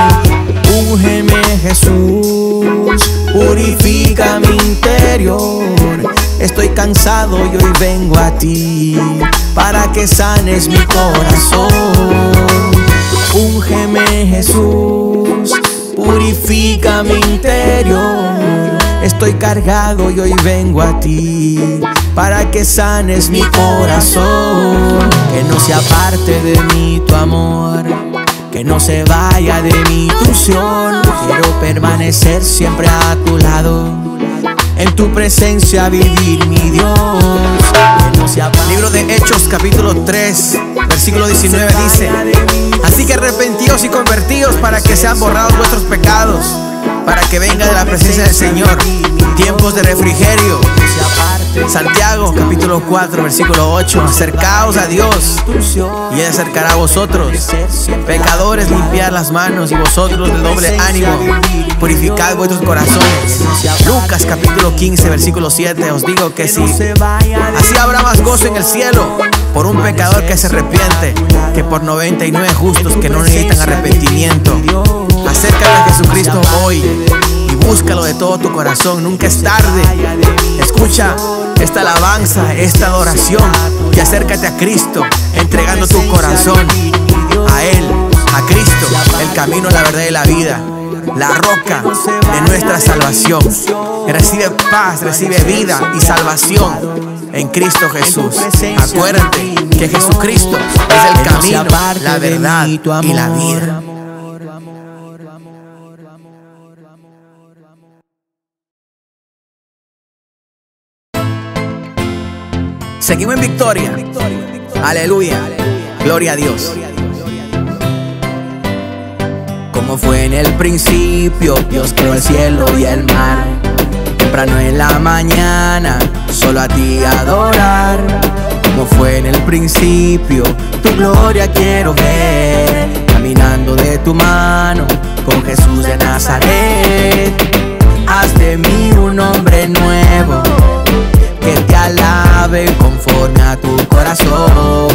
Speaker 1: Úngeme, Jesús, purifica mi interior. Estoy cansado y hoy vengo a ti, para que sanes mi corazón. Úngeme, Jesús, purifica mi interior. Estoy cargado y hoy vengo a ti, para que sanes mi corazón. Que no se aparte de mí tu amor, que no se vaya de mí tu unción. Quiero permanecer siempre a tu lado, en tu presencia vivir, mi Dios. Que no se aparte.
Speaker 2: Libro de Hechos, capítulo 3, versículo 19 dice: así que arrepentíos y convertíos para que sean borrados vuestros pecados, para que venga de la presencia del Señor tiempos de refrigerio. Santiago, capítulo 4, versículo 8: acercaos a Dios y Él acercará a vosotros. Pecadores, limpiad las manos, y vosotros de doble ánimo, purificad vuestros corazones. Lucas, capítulo 15, versículo 7: os digo que si así habrá más gozo en el cielo por un pecador que se arrepiente, que por 99 justos que no necesitan arrepentimiento. Acércate a Jesucristo hoy y búscalo de todo tu corazón. Nunca es tarde. Escucha esta alabanza, esta adoración, y acércate a Cristo, entregando tu corazón a Él, a Cristo, el camino, la verdad y la vida, la roca de nuestra salvación. Recibe paz, recibe vida y salvación en Cristo Jesús. Acuérdate que Jesucristo es el camino, la verdad y la vida. Seguimos en victoria. Aleluya. Gloria a Dios. Como fue en el principio, Dios creó el cielo y el mar. Temprano en la mañana, solo a ti adorar. Como fue en el principio, tu gloria quiero ver. Caminando de tu mano, con Jesús de Nazaret. Haz de mí un hombre nuevo, que te alabe conforme a tu corazón.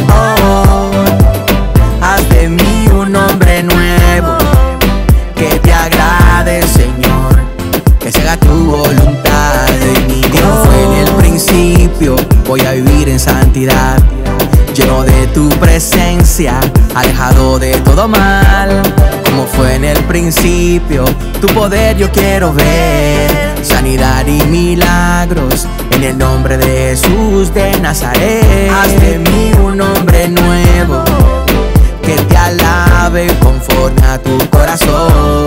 Speaker 2: Haz de mí un hombre nuevo, que te agrade, Señor, que se haga tu voluntad en mí. Como fue en el principio, voy a vivir en santidad, lleno de tu presencia, alejado de todo mal. Como fue en el principio, tu poder yo quiero ver. Sanidad y milagros en el nombre de Jesús de Nazaret. Haz de mí un hombre nuevo, que te alabe conforme a tu corazón.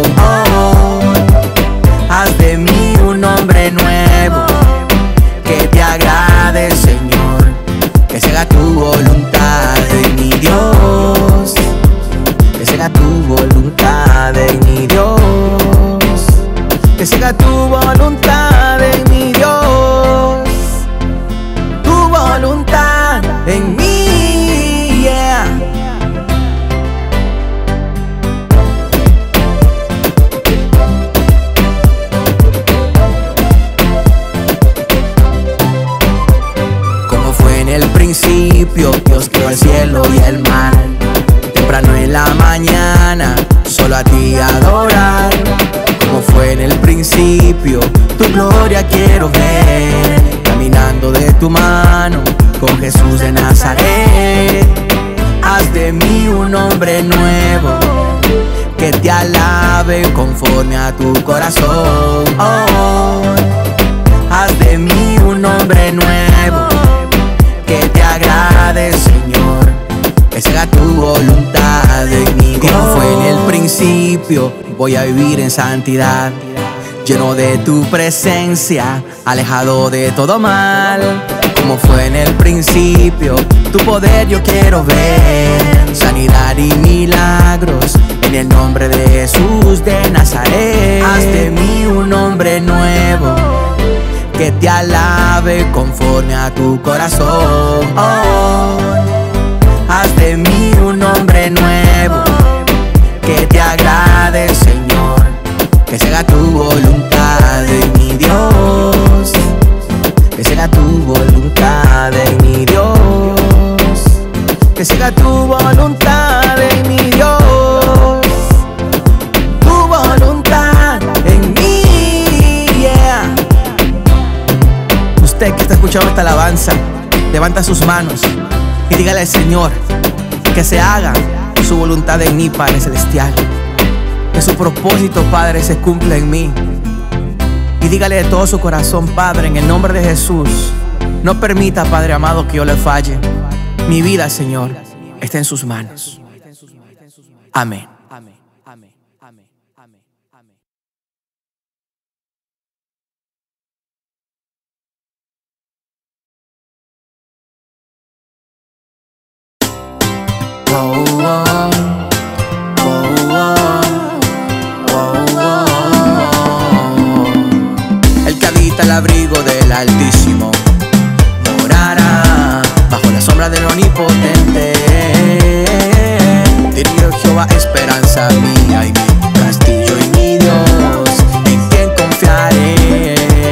Speaker 2: Haz de mí un hombre nuevo, que te agrade, Señor, que se haga tu voluntad en mi Dios. Que se haga tu voluntad en mi Dios. Que se haga tu voluntad en mi Dios. Tu voluntad en mí, yeah. Como fue en el principio, Dios creó el cielo y el mar. Temprano en la mañana, solo a ti adorar. Como fue en el principio, tu gloria quiero ver. Caminando de tu mano, con Jesús de Nazaret. Haz de mí un hombre nuevo, que te alabe conforme a tu corazón. Haz de mí un hombre nuevo, que te agrade, Señor, que se haga tu voluntad en mí. Como fue en el principio, voy a vivir en santidad, lleno de tu presencia, alejado de todo mal. Como fue en el principio, tu poder yo quiero ver. Sanidad y milagros en el nombre de Jesús de Nazaret. Haz de mí un hombre nuevo, que te alabe conforme a tu corazón. Haz de mí un hombre nuevo, que te agrade, Señor, que se haga tu voluntad en mi Dios. Que se haga tu voluntad en mi Dios. Que se haga tu voluntad en mi Dios. Tu voluntad en mí, yeah. Usted que está escuchando esta alabanza, levanta sus manos y dígale al Señor que se haga su voluntad en mí, Padre Celestial. Que su propósito, Padre, se cumpla en mí. Y dígale de todo su corazón: Padre, en el nombre de Jesús, no permita, Padre amado, que yo le falle. Mi vida, Señor, está en sus manos. Amén. El que habita el abrigo del Altísimo morará bajo la sombra del Omnipotente. Dirigido Jehová, esperanza mía y mi castillo y mi Dios, en quien confiaré.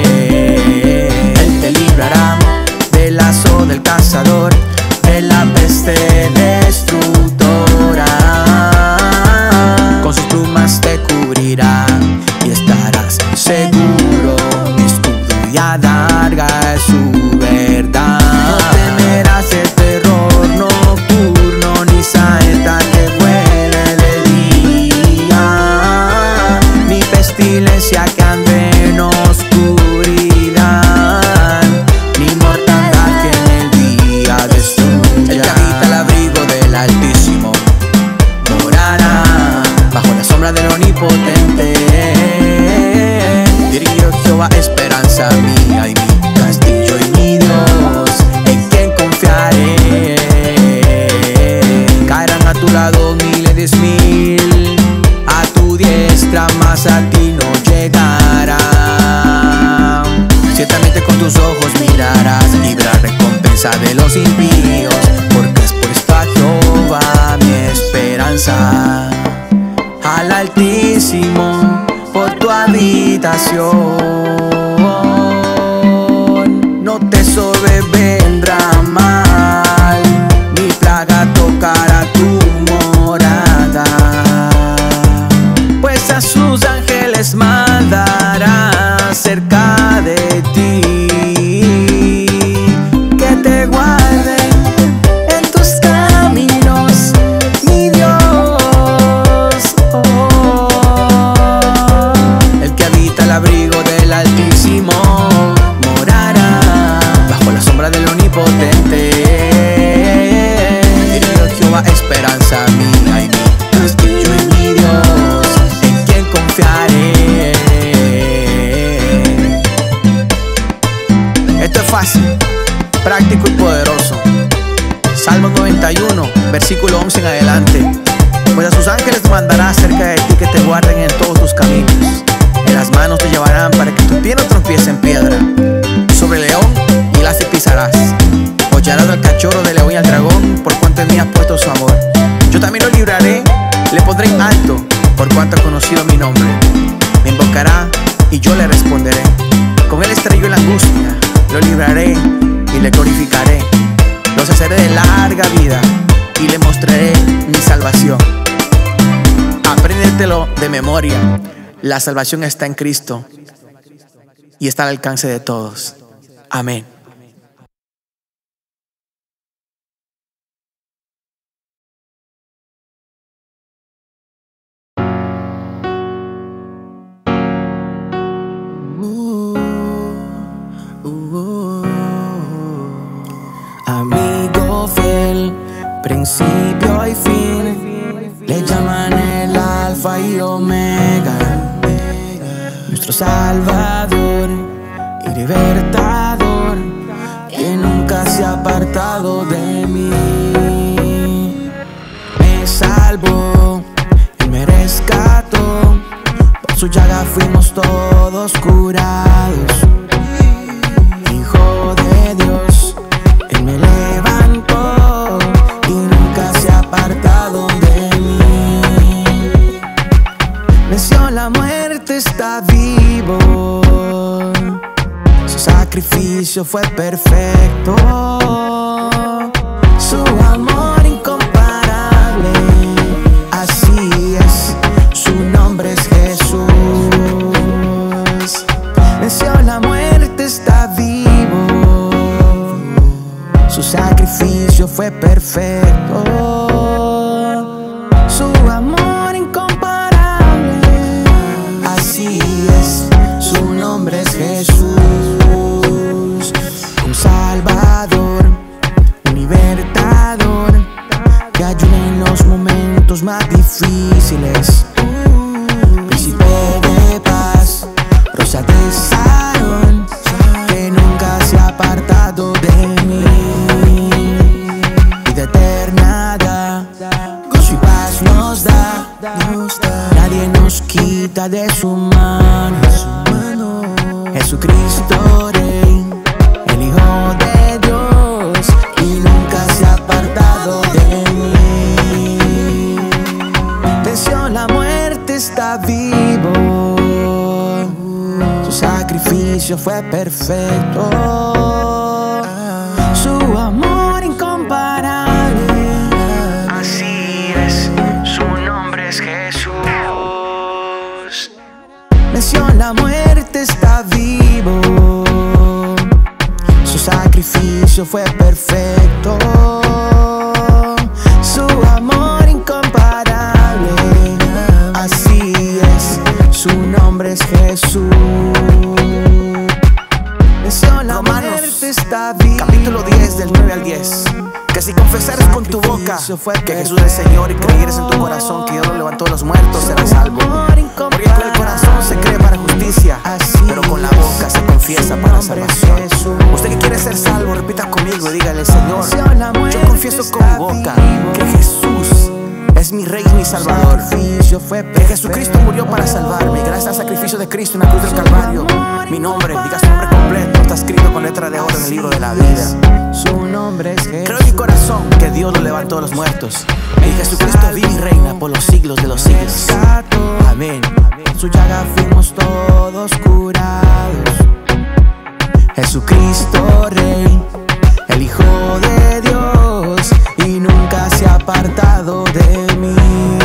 Speaker 2: Él te librará del lazo del cazador, de la peste destructora. Con sus plumas te cubrirá y estarás seguro. Escudo y adarga es su verdad. No temerás el terror nocturno, ni saeta que vuele de día, ni pestilencia que ande en oscuridad, ni mortandad que en el día destruya. El que habita el abrigo del Altísimo morará bajo la sombra del Omnipotente. Dirigido Jehová, esperanza mía y mi castillo y mi Dios, en quien confiaré. problemas a ti no llegarán. Ciertamente con tus ojos mirarás y verás recompensa de los impíos, porque has puesto a Jehová mi esperanza. Al Altísimo por tu habitación, no te sobrevendrá mal, ni plaga tocará tu morada, pues a sus ángeles mandará cerca de ti, que te guarden en tus caminos, mi Dios. El que habita el abrigo del Altísimo morará bajo la sombra del Omnipotente. Diré Jehová, esperanza mía y mi castillo en mi Dios, en quien confiaré. Esto es fácil, práctico y poderoso. Salmo 91, versículo 11 en adelante. Pues a sus ángeles mandará cerca de ti, que te guarden en todos tus caminos. En las manos te llevarán para que tu pie no tropiece en piedra. Sobre el león y el aspe pisarás. Hollarás al cachorro del león y al dragón, por cuanto en mí has puesto su amor. Yo también lo libraré, le pondré en alto, por cuanto ha conocido mi nombre. Me invocará y yo le responderé. Con él estaré yo en la angustia, lo libraré y le glorificaré. Lo saciaré de larga vida y le mostraré mi salvación. Apréndetelo de memoria. La salvación está en Cristo y está al alcance de todos. Amén.
Speaker 1: Amigo fiel, principio y fin, le llaman el Alfa y Omega, nuestro Salvador y libertador, que nunca se ha apartado de mí. Me salvó, Él me rescató, por su llaga fuimos todos curados. Hijo de Dios, Él me levantó y nunca se ha apartado de mí. Venció la muerte, está vivo, su sacrificio fue perfecto, su amor incomparable, así es, su nombre es Jesús. Venció la muerte, está vivo, su sacrificio fue perfecto, su amor incomparable, así es, su nombre es Jesús. Un Salvador, un libertador, que ayuda en los momentos más difíciles. Príncipe de paz, rosa de Sarón, que nunca se ha apartado de mí. Vida eterna, gozo y paz nos da, nadie nos quita de su mano. Jesucristo Rey, el Hijo de Dios, y nunca se ha apartado de mí. Venció la muerte, está vivo, su sacrificio fue perfecto, su amor incomparable, así es, su nombre es Jesús. Venció la muerte, está vivo, su sacrificio fue perfecto, su amor incomparable, así es, su nombre es Jesús. Venció la muerte, está vivo.
Speaker 2: Capítulo 10 del 9 al 10. Que si confesares con tu boca que Jesús es Señor y creyeres en tu corazón que Dios lo levantó de los muertos, serás salvo. Porque con el corazón se cree para justicia, pero con la boca se confiesa para salvación. Usted que quiere ser salvo, repita conmigo y dígale: Señor, yo confieso con mi boca que Jesús es es mi Rey y mi Salvador. Que Jesucristo murió para salvarme. Gracias al sacrificio de Cristo en la cruz del Calvario, mi nombre, diga su nombre completo, está escrito con letra de oro en el libro de la vida.
Speaker 1: Su nombre es Jesús.
Speaker 2: Creo en mi corazón que Dios lo levantó de los muertos, y Jesucristo vive y reina por los siglos de los siglos. Amén.
Speaker 1: En su llaga fuimos todos curados. Jesucristo Rey, el Hijo de Dios, y nunca se ha apartado de mí.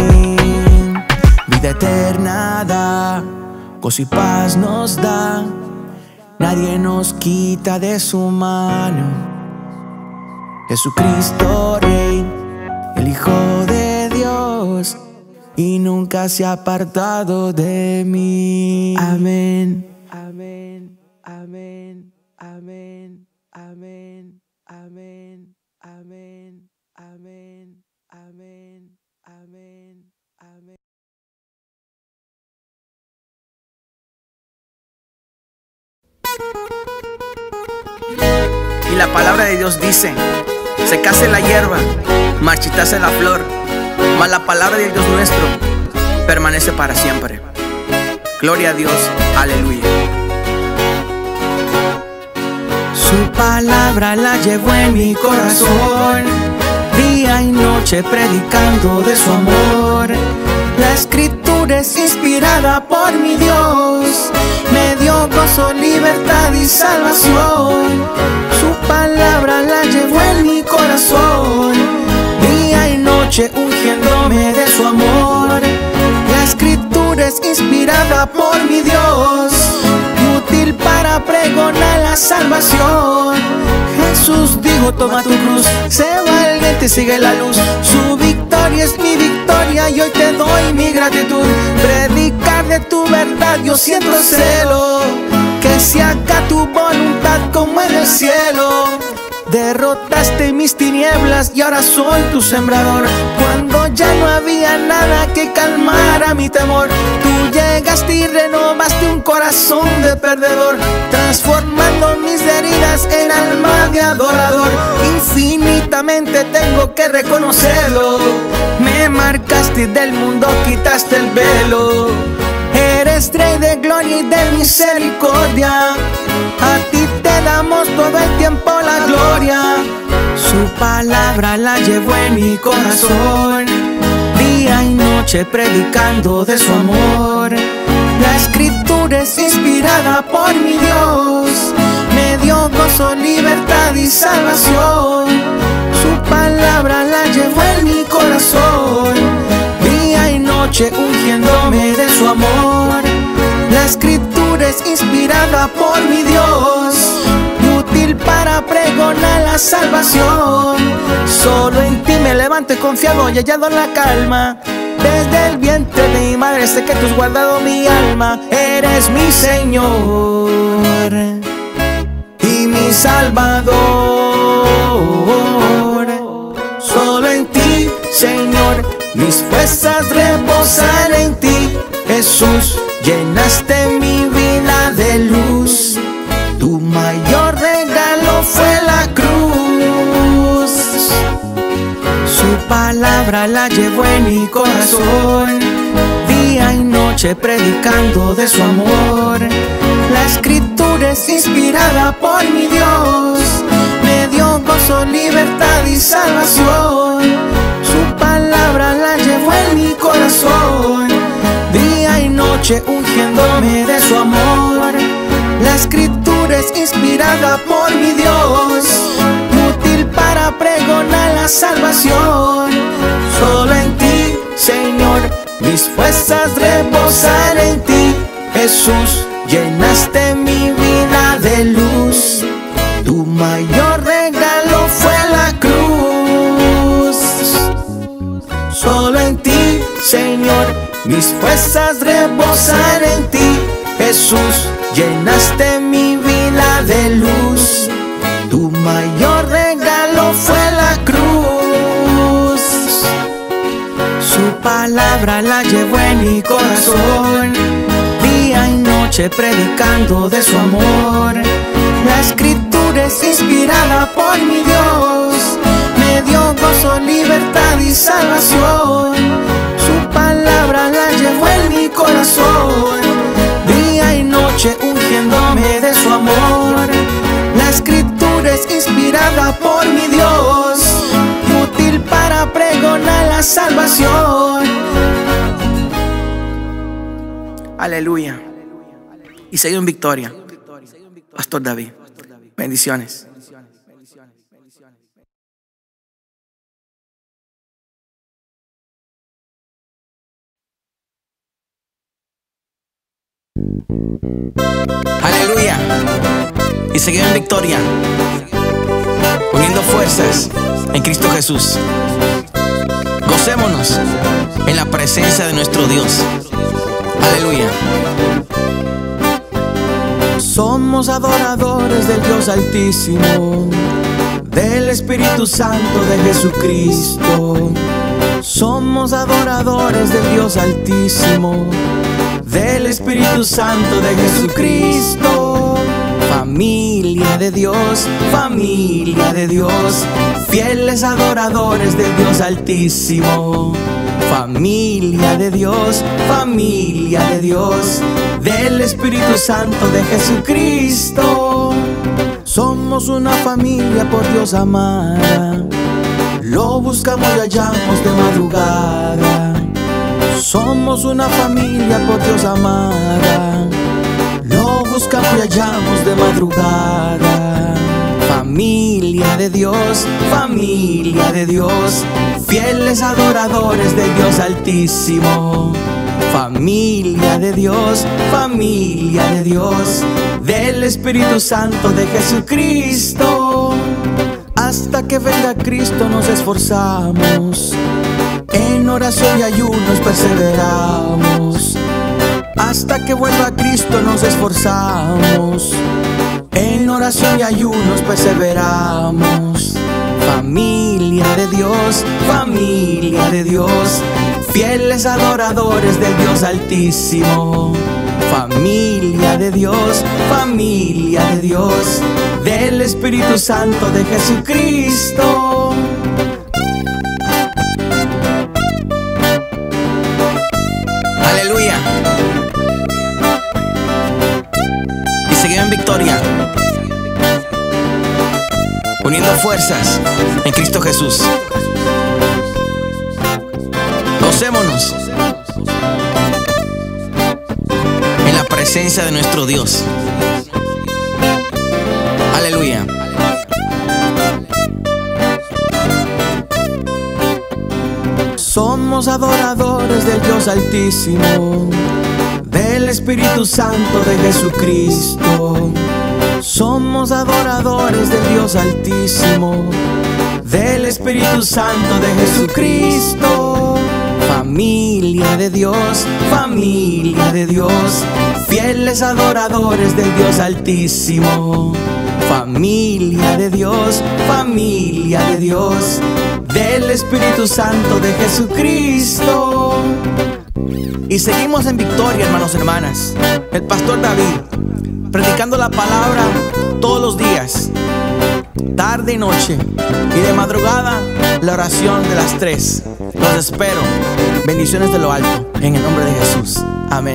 Speaker 1: Vida eterna da, gozo y paz nos da, nadie nos quita de su mano. Jesucristo Rey, el Hijo de Dios, y nunca se ha apartado de mí. Amén. Amén. Amén. Amén. Amén. Amén. Amén. Amén. Amén. Amén. Amén.
Speaker 2: Y la palabra de Dios dice: secase la hierba, marchitase la flor, mas la palabra del Dios nuestro permanece para siempre. Gloria a Dios, aleluya.
Speaker 1: Su palabra la llevo en mi corazón, día y noche predicando de su amor. La escritura es inspirada por mi Dios, me dio gozo, libertad y salvación. Su palabra la llevo en mi corazón, día y noche ungiéndome de su amor. La escritura es inspirada por mi Dios, útil para pregonar la salvación. Jesús dijo: toma tu cruz, sé valiente, sigue la luz. Su victoria es mi victoria y hoy te doy mi gratitud. Predicar de tu verdad yo siento celo, que se haga tu voluntad como en el cielo. Derrotaste mis tinieblas y ahora soy tu sembrador. Cuando ya no había nada que calmara mi temor, tú llegaste y renovaste un corazón de perdedor, transformando mis heridas en alma de adorador. Infinitamente tengo que reconocerlo, me marcaste del mundo, quitaste el velo. Eres Rey de gloria y de misericordia, a ti te damos todo el tiempo la gloria. Su palabra la llevo en mi corazón, día y noche predicando de su amor. La escritura es inspirada por mi Dios, me dio gozo, libertad y salvación. Su palabra la llevo en mi corazón, día y noche ungiéndome de su amor. La escritura es inspirada por mi Dios, útil para pregonar la salvación. Solo en ti me levanto confiado y hallado en la calma. Desde el vientre de mi madre sé que tú has guardado mi alma. Eres mi Señor y mi Salvador. Solo en ti, Señor, mis fuerzas reposan en ti. Jesús, llenaste mi vida de luz. Tu mayor regalo fue la cruz. Su palabra la llevo en mi corazón, día y noche predicando de su amor. La escritura es inspirada por mi Dios, me dio gozo, libertad y salvación. Su palabra la llevo en mi corazón, día y noche ungiéndome de su amor. La escritura es inspirada por mi Dios, útil para pregonar la salvación. Solo en ti, Señor, mis fuerzas reposan en ti. Jesús, llenaste mi vida de luz. Tu mayor regalo fue la cruz. Solo en ti, Señor, mis fuerzas reposan en ti. Jesús, llenaste mi vida de luz. Tu mayor regalo fue la cruz. Su palabra la llevo en mi corazón, día y noche predicando de su amor. La escritura es inspirada por mi Dios, me me dio gozo, libertad y salvación. Su palabra la llevo en mi corazón, día y noche ungiéndome de su amor. La escritura es inspirada por mi Dios, útil para pregonar la salvación. Aleluya. Y seguir en victoria. Pastor David. Bendiciones. Aleluya. Y seguir en victoria, uniendo fuerzas en Cristo Jesús. Gocémonos en la presencia de nuestro Dios. Aleluya. Somos adoradores del Dios Altísimo, del Espíritu Santo de Jesucristo. Somos adoradores del Dios Altísimo, del Espíritu Santo de Jesucristo. Familia de Dios, fieles adoradores del Dios Altísimo. Familia de Dios, del Espíritu Santo de Jesucristo. Somos una familia por Dios amada, lo buscamos y hallamos de madrugada. Somos una familia por Dios amada, lo buscamos y hallamos de madrugada. Familia de Dios, fieles adoradores del Dios Altísimo. Familia de Dios, del Espíritu Santo de Jesucristo. Hasta que venga Cristo nos esforzamos, en oración y ayunos perseveramos. Hasta que vuelva Cristo nos esforzamos, en oración y ayunos perseveramos. Familia de Dios, fieles adoradores del Dios Altísimo. Familia de Dios, del Espíritu Santo de Jesucristo. Aleluya. Y seguimos en victoria, uniendo fuerzas en Cristo Jesús. Gocémonos en la presencia de nuestro Dios. Aleluya. Somos adoradores del Dios Altísimo, del Espíritu Santo de Jesucristo. Somos adoradores del Dios Altísimo, del Espíritu Santo de Jesucristo. Familia de Dios, fieles adoradores del Dios Altísimo. Familia de Dios, del Espíritu Santo de Jesucristo. Y seguimos en victoria, hermanos y hermanas. El pastor David, predicando la palabra todos los días, tarde y noche, y de madrugada la oración de las 3. Los espero. Bendiciones de lo alto, en el nombre de Jesús. Amén.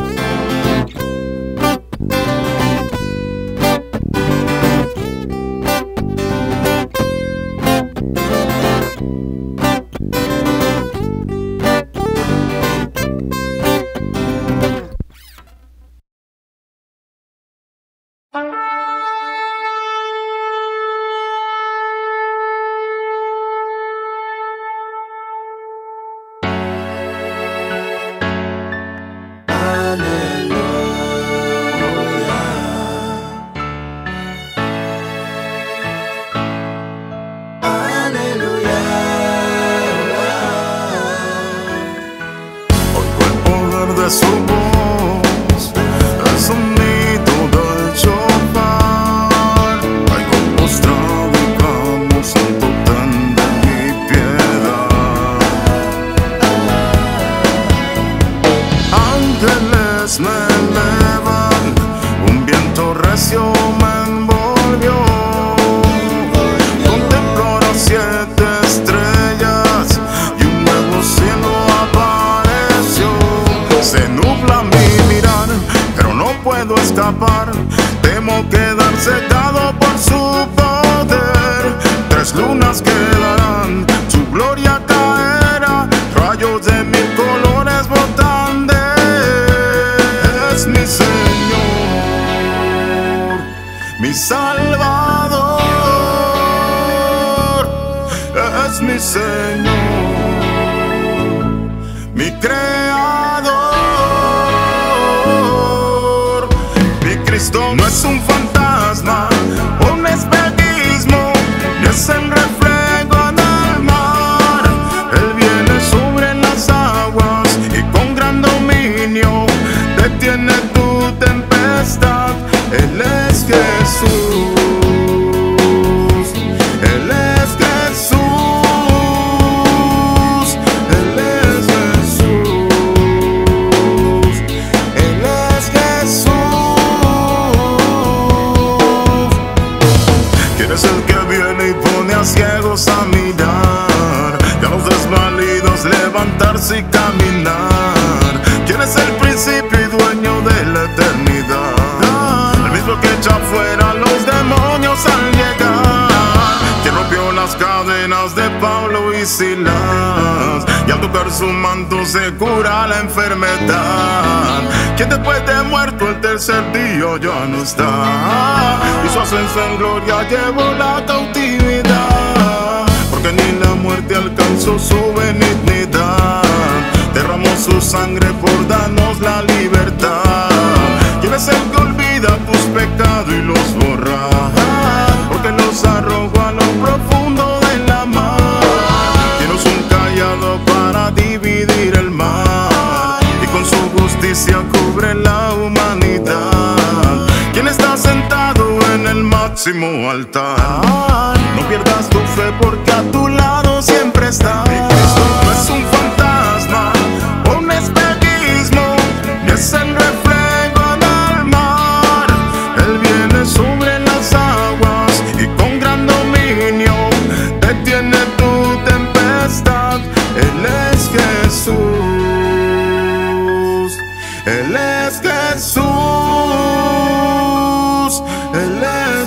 Speaker 5: de su voz, el sonido del shofar. Caigo postrado y clamo, santo, ten de mi piedad. Ángeles me elevan, un viento recio me envolvió. Contemplo a los 7 puedo escapar. Temo quedar secado por su poder. 3 lunas quedarán, su gloria caerá, rayos de 1000 colores brotan de él. Es mi Señor, mi Salvador. Es mi Señor, mi Creador. Mi Cristo no es un fantasma, un espejismo, ni es el reflejo del mar. Él viene sobre las aguas y con gran dominio detiene tu tempestad. Él es Jesús. Ciegos a mirar, y a los desvalidos levantarse y caminar. ¿Quién es el principio y dueño de la eternidad? El mismo que echa fuera a los demonios al llegar. Quien rompió las cadenas de Pablo y Silas, y al tocar su manto se cura la enfermedad. Quien después de muerto el tercer día ya no está, y su ascenso en gloria llevó la cautividad. Porque ni la muerte alcanzó su benignidad, derramó su sangre por darnos la libertad. ¿Quién es el que olvida tus pecados y los borra? Porque los arrojó a lo profundo de la mar. Tienes un callado para dividir el mar, y con su justicia cubre la humanidad. ¿Quién está sentado en el máximo altar? No pierdas tu fe porque a tu lado siempre está. Mi Cristo no es un fantasma, un espejismo, ni es el reflejo del mar. Él viene sobre las aguas y con gran dominio detiene tu tempestad. Él es Jesús, Él es Jesús, Él es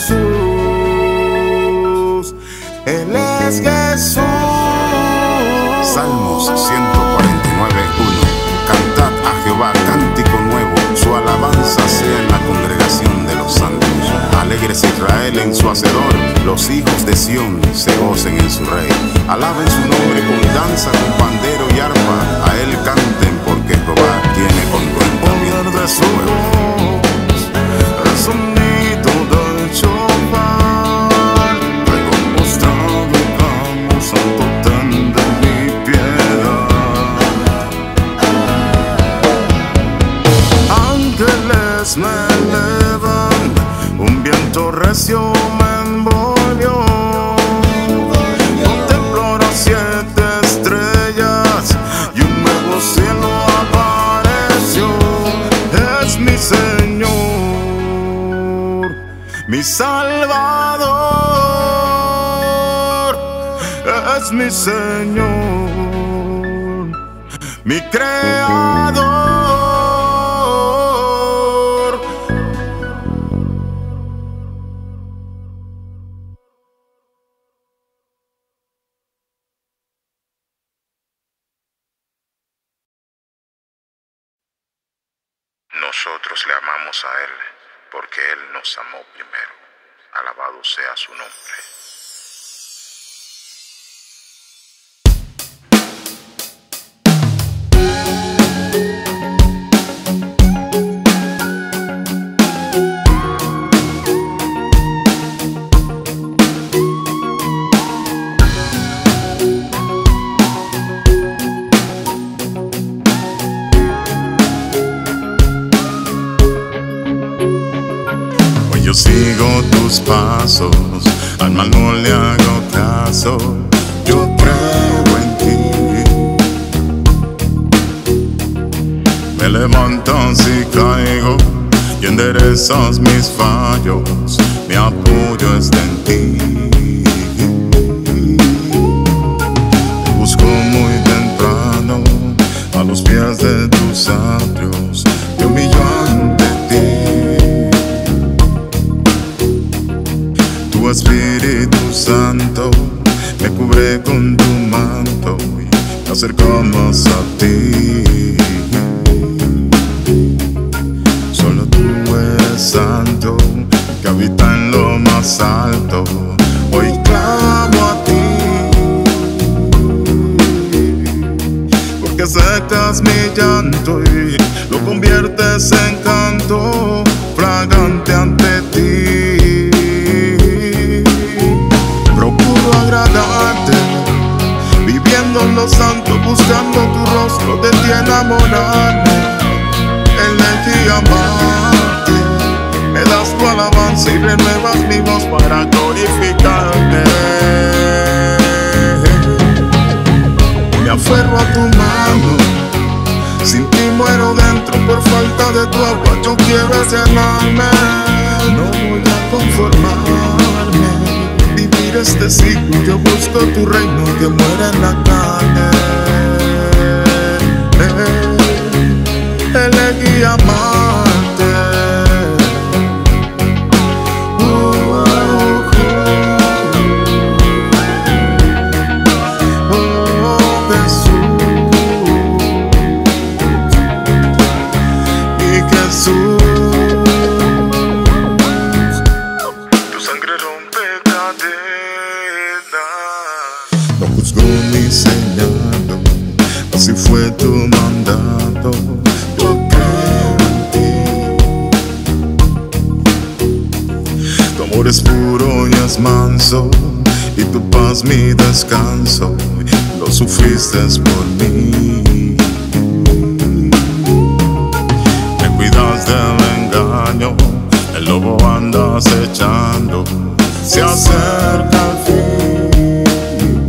Speaker 5: Jesús, Él es Jesús.
Speaker 6: Salmos 149:1. Cantad a Jehová cántico nuevo, su alabanza sea en la congregación de los santos. Alegres Israel en su hacedor, los hijos de Sión se gocen en su rey. Alaben su nombre con danza, con pandero y arpa, a él canten porque Jehová tiene contentamiento de su pueblo.
Speaker 5: El sonido del shofar, traigo postrado y clamo, santo ten de mi piedad. Ángeles me elevan, un viento recio me envolvió. Contemplo las 7 estrellas y un nuevo cielo apareció. Es mi Señor, mi Salvador. Es mi Señor, mi Creador.
Speaker 6: Nosotros le amamos a Él, porque Él nos amó primero. Alabado sea su nombre.
Speaker 5: Yo sigo tus pasos, al mal no le hago caso. Yo creo en ti. Me levantas y caigo y enderezas mis fallos. Mi apoyo está en ti. Te busco muy temprano a los pies de tus atrios. Yo humillo ante ti. Tu Espíritu Santo me cubre con tu manto y me acercamos a ti. Solo tú eres santo, que habita en lo más alto. Hoy clamo a ti, porque secas mi llanto y lo conviertes en canto fragante ante ti. Procuro agradarte, viviendo en lo santo, buscando tu rostro, de ti enamorarme. Elegí amarte, me das tu alabanza y renuevas mi voz para glorificarte. Me aferro a tu mano, sin ti muero dentro por falta de tu agua. Yo quiero llenarme, no voy a conformarme. Vivir este siglo, yo busco tu reino que muere en la carne. Elegí amarte. Tu sangre rompe cadenas. No juzgo ni señalo, así fue tu mandato. Yo creo en ti. Tu amor es puro y es manso, y tu paz mi descanso. Lo sufriste por mí. Me cuidas del engaño, el lobo anda acechando. Se acerca el fin.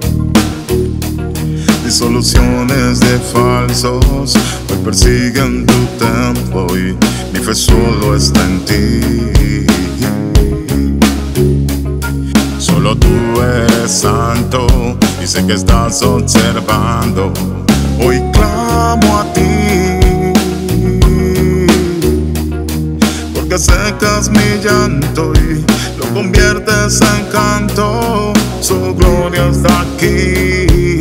Speaker 5: Disoluciones de falsos hoy persiguen tu templo y mi fe solo está en ti. Solo tú eres santo y sé que estás observando. Hoy clamo a ti, porque secas mi llanto y lo conviertes en canto. Su gloria está aquí.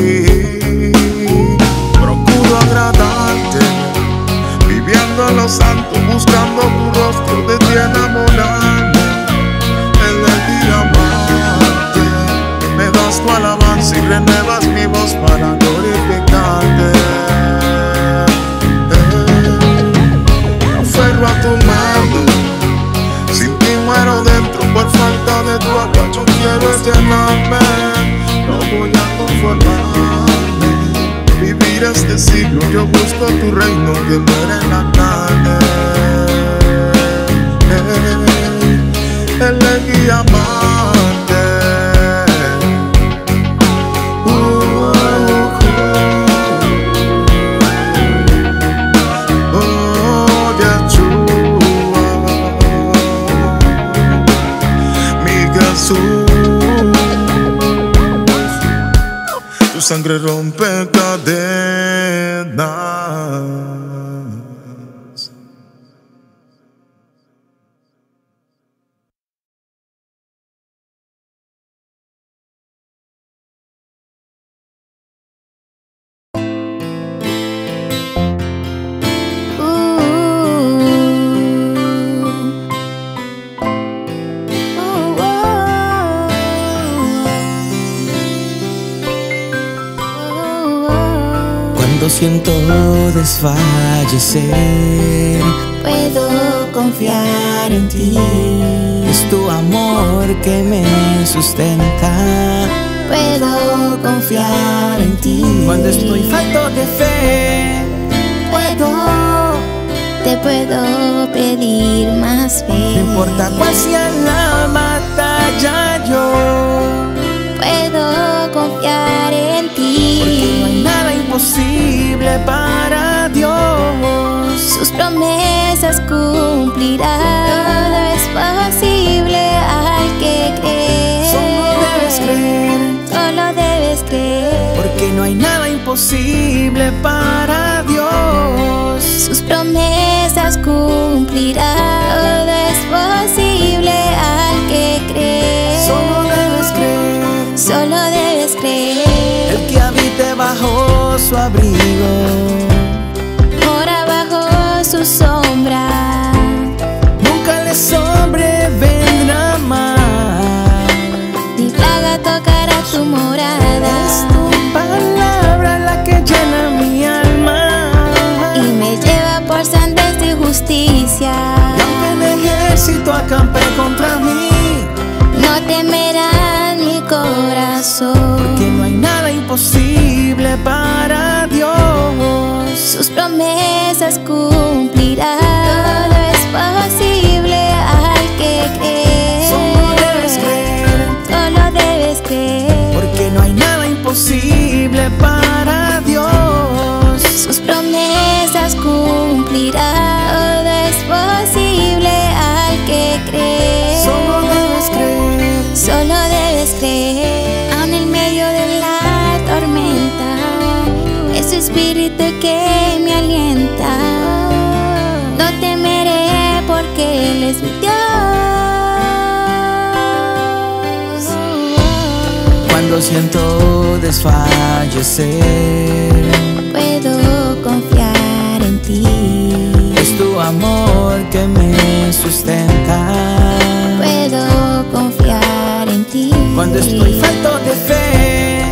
Speaker 5: Procuro agradarte, viviendo en lo santo, buscando tu rostro, de ti enamorarme. Elegí amarte, me das tu alabanza y renuevas mi voz para glorificarte. Me aferro a tu mano, sin ti muero dentro por falta de tu agua. Yo quiero llenarme, no voy a conformarme. Vivir este siglo, yo busco tu reino que muere en la carne. Elegí amarte. Oh, Yeshua, mi Jesús. Tu sangre rompe cadenas.
Speaker 1: Cuando siento desfallecer,
Speaker 3: Puedo confiar en ti.
Speaker 1: es tu amor que me sustenta.
Speaker 3: Puedo confiar en ti.
Speaker 1: Cuando estoy falto de fe,
Speaker 3: te puedo pedir más fe.
Speaker 1: no importa cuál sea la batalla, yo
Speaker 3: Puedo confiar en
Speaker 1: porque no hay
Speaker 3: ti.
Speaker 1: nada imposible para Dios.
Speaker 3: Sus promesas cumplirá. Todo es posible al que cree.
Speaker 1: Solo debes creer,
Speaker 3: Solo debes creer.
Speaker 1: porque no hay nada imposible para Dios.
Speaker 3: Sus promesas cumplirá. Todo es posible al que cree.
Speaker 1: su abrigo,
Speaker 3: mora bajo su sombra.
Speaker 1: nunca le sobrevendrá mal.
Speaker 3: Ni plaga tocará tu morada.
Speaker 1: Es tu palabra la que llena mi alma
Speaker 3: Y me lleva por sendas de justicia.
Speaker 1: y aunque el ejército acampe contra mí,
Speaker 3: No temerá mi corazón,
Speaker 1: porque no hay nada imposible para Dios.
Speaker 3: sus promesas cumplirá. Todo es posible al que cree.
Speaker 1: Solo debes creer,
Speaker 3: Solo debes creer.
Speaker 1: porque no hay nada imposible para Dios.
Speaker 3: Sus promesas cumplirá. Todo es posible al que cree.
Speaker 1: Solo debes creer,
Speaker 3: Solo debes creer. Aun en medio de la tormenta, es su espíritu que me alienta. No temeré porque Él es mi Dios.
Speaker 1: cuando siento desfallecer,
Speaker 3: Puedo confiar en ti.
Speaker 1: es tu amor que me sustenta.
Speaker 3: Puedo confiar en ti.
Speaker 1: Cuando estoy falto de fe,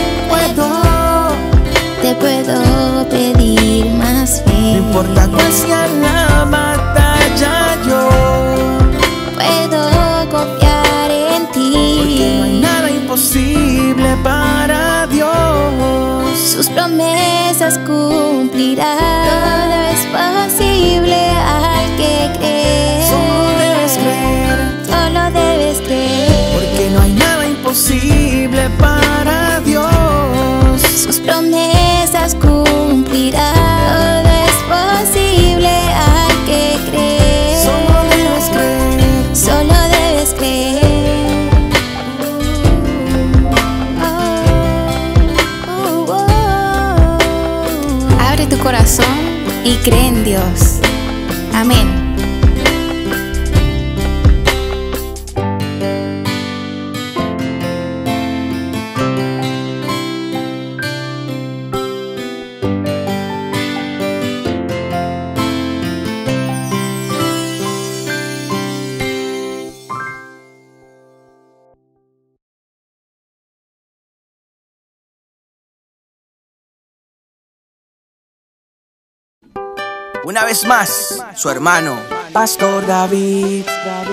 Speaker 3: Te puedo pedir más fe.
Speaker 1: no importa cuál sea la batalla, yo,
Speaker 3: Puedo confiar en
Speaker 1: porque no hay
Speaker 3: ti.
Speaker 1: nada imposible para Dios.
Speaker 3: Sus promesas cumplirá. Todo es posible al que cree.
Speaker 1: Solo debes creer,
Speaker 3: Solo debes creer.
Speaker 1: porque no hay nada imposible para Dios.
Speaker 3: Sus promesas cumplirá. Todo es posible al que cree.
Speaker 1: Solo debes creer,
Speaker 3: Solo debes creer. Abre tu corazón y cree en Dios. Amén.
Speaker 2: Una vez más, su hermano,
Speaker 1: Pastor David.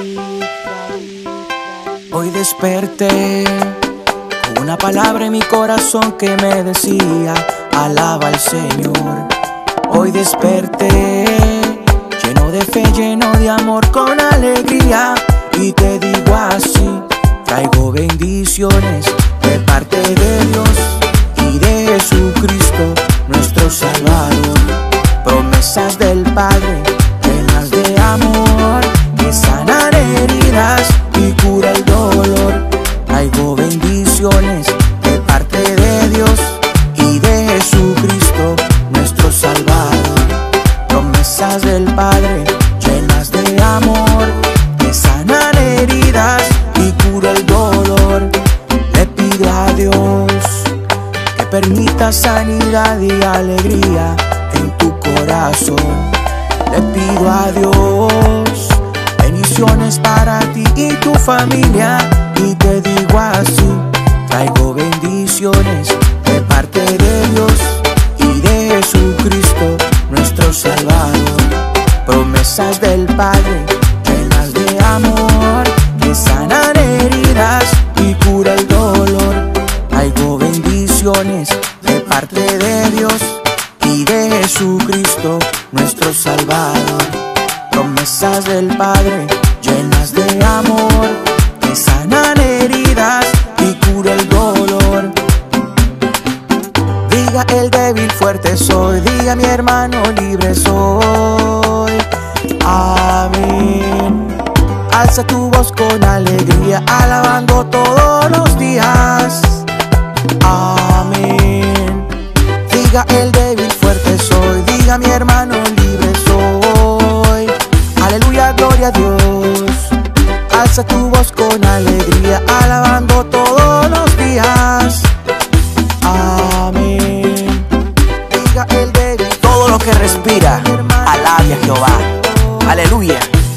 Speaker 1: Hoy desperté con una palabra en mi corazón que me decía: alaba al Señor. Hoy desperté lleno de fe, lleno de amor, con alegría, y te digo así: traigo bendiciones de parte de Dios y de Jesucristo, nuestro Salvador. Promesas del Padre llenas de amor, que sanan heridas y cura el dolor. Traigo bendiciones de parte de Dios y de Jesucristo, nuestro Salvador. Promesas del Padre llenas de amor, que sanan heridas y cura el dolor. Le pido a Dios que permita sanidad y alegría en tu corazón. Le pido a Dios bendiciones para ti y tu familia, y te digo así: traigo bendiciones de parte de Dios y de Jesucristo, nuestro Salvador. Promesas del Padre llenas de amor, que sanan heridas y cura el dolor. Traigo bendiciones de parte de Dios y de Jesucristo, nuestro Salvador. Promesas del Padre llenas de amor, que sanan heridas y cura el dolor. Diga el débil fuerte soy, diga mi hermano libre soy. Amén. Alza tu voz con alegría, alabando todos los días. Amén. Diga el débil fuerte soy, diga mi hermano libre soy. Aleluya, gloria a Dios. Alza tu voz con alegría, alabando todos los días. Amén.
Speaker 2: lo que respira, alabe a Jehová. Aleluya.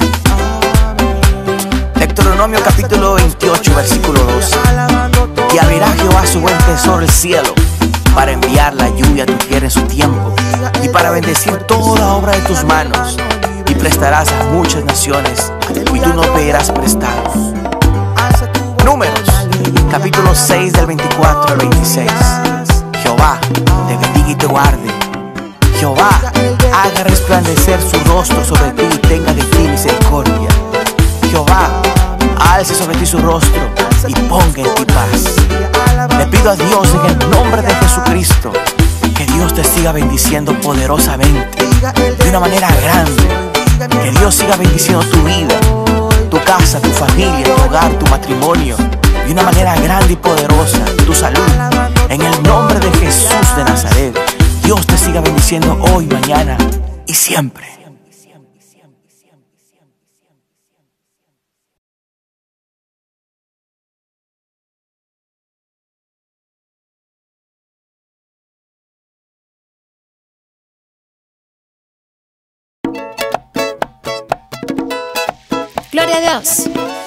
Speaker 2: Deuteronomio capítulo 28, versículo 12. Y abrirá Jehová su buen tesoro el cielo, para enviar la lluvia a tu tierra en su tiempo, y para bendecir toda obra de tus manos. Y prestarás a muchas naciones, y tú no pedirás prestado. Números capítulo 6 del 24 al 26. Jehová te bendiga y te guarde. Jehová haga resplandecer su rostro sobre ti y tenga de ti misericordia. Jehová alce sobre ti su rostro y ponga en ti paz. Le pido a Dios en el nombre de Jesucristo que Dios te siga bendiciendo poderosamente, de una manera grande. Que Dios siga bendiciendo tu vida, tu casa, tu familia, tu hogar, tu matrimonio, de una manera grande y poderosa, tu salud. En el nombre de Jesús de Nazaret, Dios te siga bendiciendo hoy, mañana y siempre.
Speaker 3: Gloria a Dios.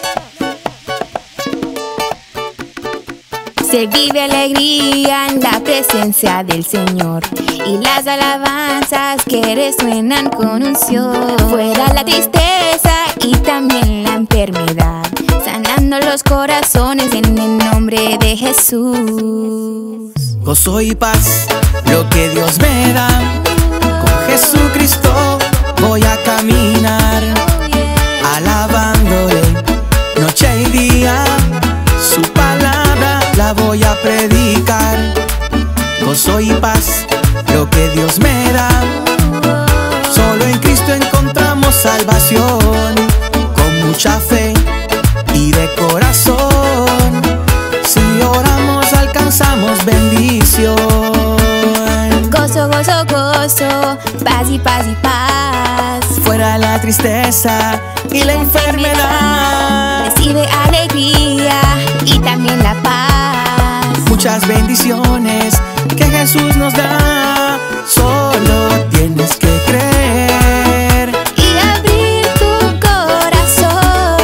Speaker 3: Se vive alegría en la presencia del Señor, y las alabanzas que resuenan con unción. Fuera la tristeza y también la enfermedad, sanando los corazones en el nombre de Jesús.
Speaker 1: Gozo y paz, lo que Dios me da. Con Jesucristo voy a caminar, alabándole noche y día. Su palabra la voy a predicar. Gozo y paz, lo que Dios me da. Solo en Cristo encontramos salvación. Con mucha fe y de corazón, si oramos alcanzamos bendición.
Speaker 3: Gozo, gozo, gozo, paz y paz y paz.
Speaker 1: Fuera la tristeza y la enfermedad,
Speaker 3: recibe alegría y también la paz.
Speaker 1: Muchas bendiciones que Jesús nos da. Solo tienes que creer
Speaker 3: y abrir tu corazón,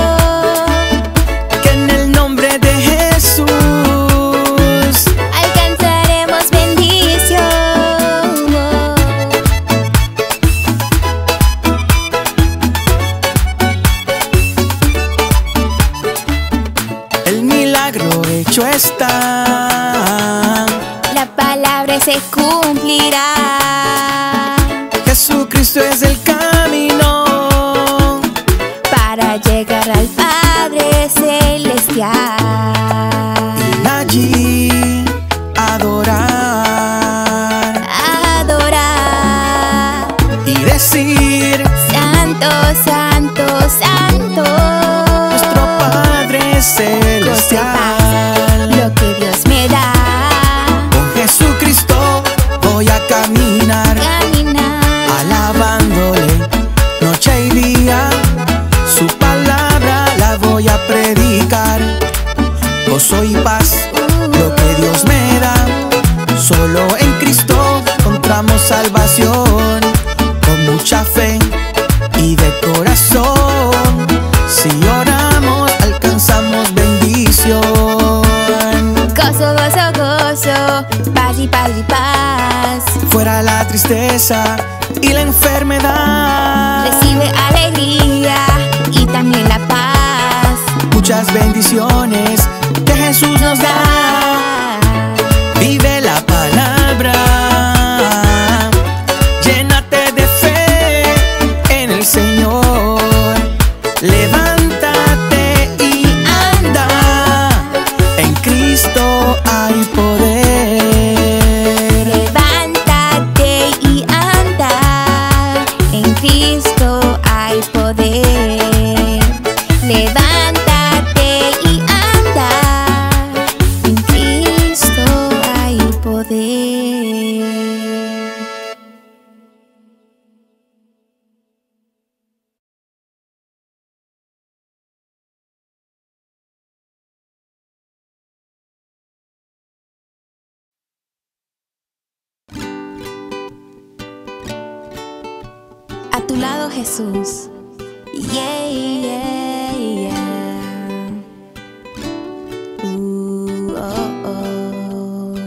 Speaker 1: que en el nombre de Jesús
Speaker 3: alcanzaremos bendición.
Speaker 1: el milagro hecho está.
Speaker 3: La palabra se cumplirá.
Speaker 1: Jesucristo es el camino
Speaker 3: para llegar al Padre Celestial.
Speaker 1: y allí adorar y decir:
Speaker 3: Santo, santo, santo,
Speaker 1: nuestro Padre Celestial.
Speaker 3: lo que Dios me da.
Speaker 1: Con Jesucristo voy a caminar, alabándole noche y día. Su palabra la voy a predicar. Gozo y paz, lo que Dios me da. Solo en Cristo encontramos salvación. Con mucha fe y de corazón, si oramos alcanzamos bendición.
Speaker 3: Gozo, gozo, gozo, paz y paz y paz.
Speaker 1: Fuera la tristeza y la enfermedad,
Speaker 3: Recibe alegría y también la paz.
Speaker 1: muchas bendiciones que Jesús nos da. Vive la palabra, llénate de fe en el Señor. Levántate y anda, en Cristo hay poder.
Speaker 3: Levántate y anda, en Cristo hay poder. Levántate y anda, en A tu lado, Jesús. Yeah, yeah, yeah. Oh, oh.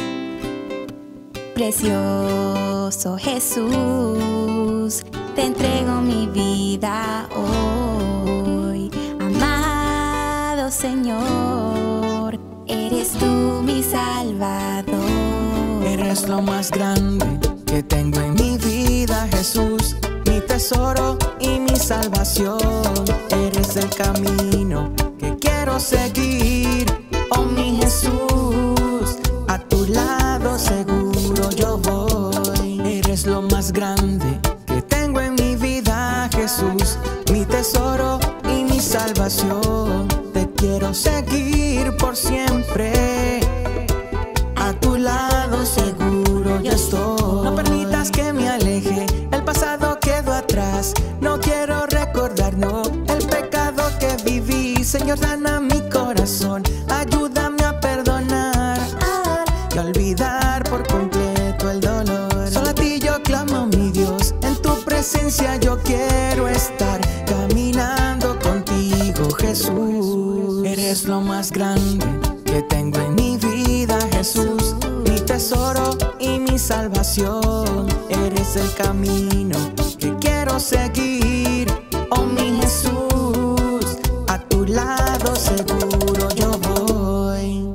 Speaker 3: Precioso Jesús, te entrego mi vida hoy. Amado Señor, eres tú mi Salvador.
Speaker 1: Eres lo más grande que tengo en mi vida, Jesús, mi tesoro y mi salvación. Eres el camino que quiero seguir, oh mi Jesús, a tu lado seguro yo voy. Eres lo más grande que tengo en mi vida, Jesús, mi tesoro y mi salvación. Te quiero seguir por siempre, a tu lado seguro yo estoy. No permitas que me aleje, el pasado quedó atrás. No quiero recordar, no, el pecado que viví. Señor, sana mi corazón, ayúdame a perdonar y a olvidar por completo el dolor. Solo a ti yo clamo, mi Dios, en tu presencia yo quiero estar, caminando contigo, Jesús. Eres lo más grande que tengo en mi vida, Jesús, mi tesoro y mi salvación. Eres el camino que quiero seguir, oh mi Jesús, a tu lado seguro yo voy.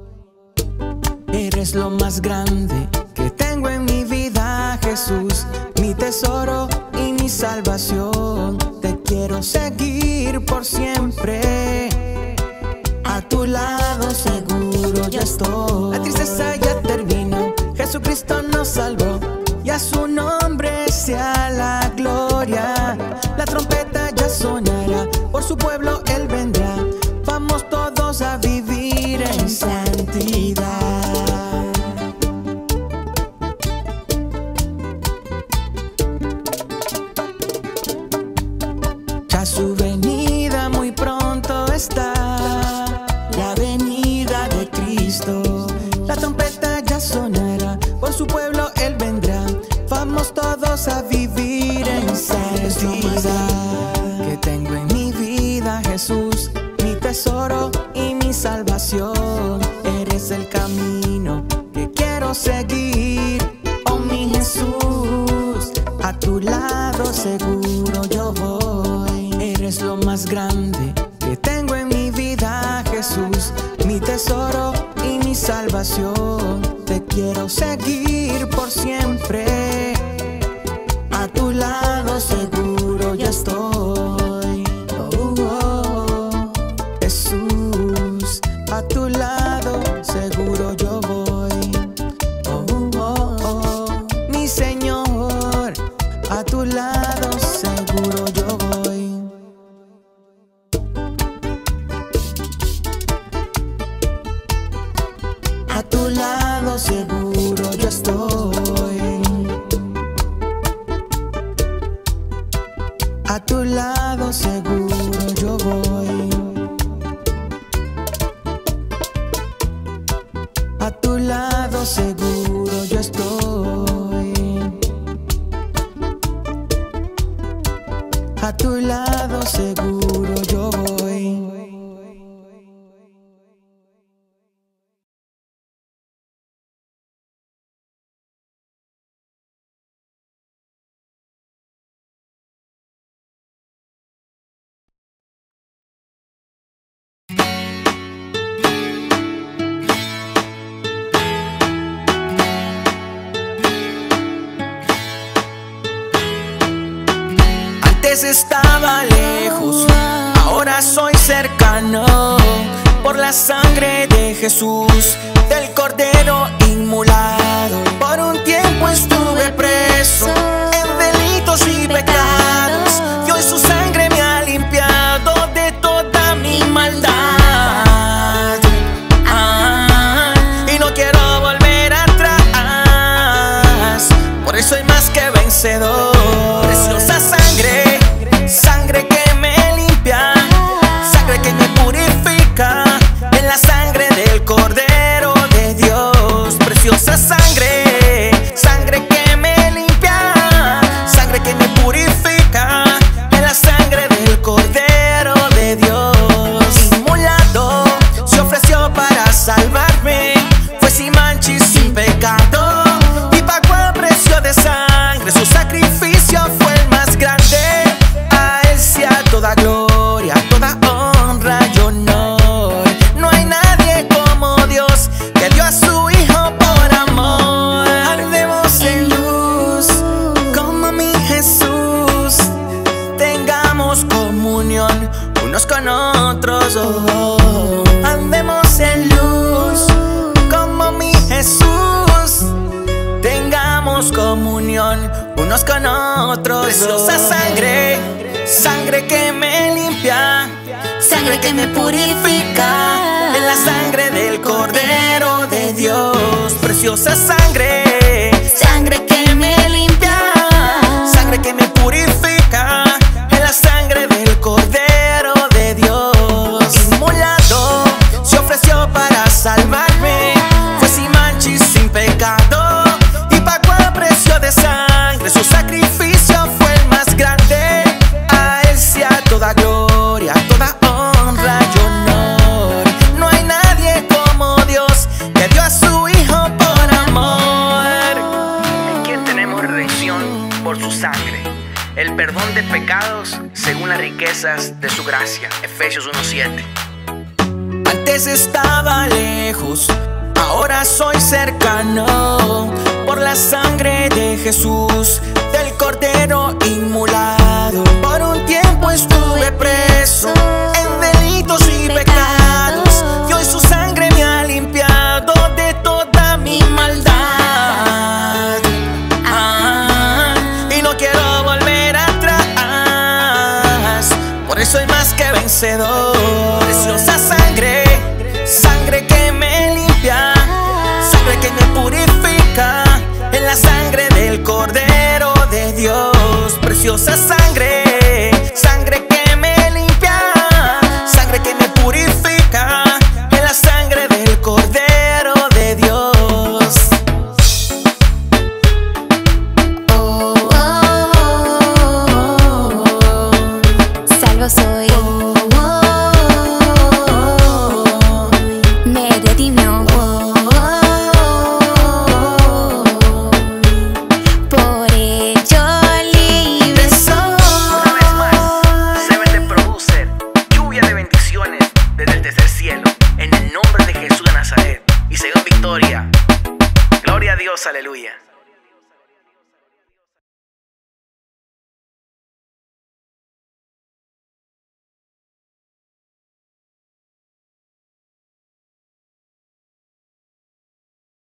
Speaker 1: Eres lo más grande que tengo en mi vida, Jesús, mi tesoro y mi salvación. Te quiero seguir por siempre, a tu lado seguro yo estoy. La tristeza ya terminó, Jesucristo nos salvó, y a su nombre sea la gloria. La trompeta ya sonará, por su pueblo Él vendrá. Vamos todos a vivir en santidad. Ya su venida muy pronto está, la venida de Cristo. La trompeta ya sonará, por su pueblo Él vendrá. Vamos todos a vivir en santidad. Que tengo en mi vida, Jesús, mi tesoro y mi salvación. Eres el camino que quiero seguir, oh mi Jesús, a tu lado seguro yo voy. Eres lo más grande que tengo en mi vida, Jesús, mi tesoro y mi salvación. Te quiero seguir por siempre, a tu lado seguro yo estoy. Oh, oh, Jesús, a tu lado seguro yo voy. Oh, oh, oh, mi Señor, a tu lado seguro yo voy. A tu lado seguro yo estoy. A tu lado seguro yo voy. A tu lado seguro yo estoy. A tu lado seguro yo voy. Antes estaba lejos, ahora soy cercano, por la sangre de Jesús, del Cordero inmolado. Por un tiempo estuve preso en delitos y pecados, y hoy su sangre me ha limpiado de toda mi maldad. Y no quiero volver atrás, por eso soy más que vencedor. Preciosa sangre, sangre que me limpia, sangre que me purifica, en la sangre del Cordero de Dios. Preciosa sangre, sangre que me limpia, sangre que me purifica, unos con otros. Preciosa sangre, sangre que me limpia, sangre que me purifica, en la sangre del Cordero de Dios. Preciosa sangre, sangre que me limpia, sangre que me purifica, en la sangre del Cordero de Dios. Inmolado se ofreció para salvarme, fue sin mancha y sin pecado, y pagó a precio de sangre. Su sacrificio fue el más grande. A él sea toda gloria, toda honra y honor. No hay nadie como Dios, que dio a su Hijo por amor.
Speaker 2: En quien tenemos redención por su sangre, el perdón de pecados según las riquezas de su gracia. Efesios 1:7.
Speaker 1: Antes estaba lejos, ahora soy cercano, por la sangre de Jesús, del Cordero inmolado. Por un tiempo estuve preso en delitos y pecados, y hoy su sangre me ha limpiado de toda mi maldad. Y no quiero volver atrás, por eso soy más que vencedor. Preciosa sangre, sangre que me limpia, sangre que me purifica, en la sangre del Cordero de Dios. Preciosa sangre, sangre que me limpia, sangre que me purifica, en la sangre del Cordero de Dios.
Speaker 3: Salvo soy, me redimió, por ello libre soy.
Speaker 2: Una vez más, Seven The Producer, lluvia de bendiciones desde el tercer cielo, en el nombre de Jesús de Nazaret, y se dio victoria. Gloria a Dios, aleluya.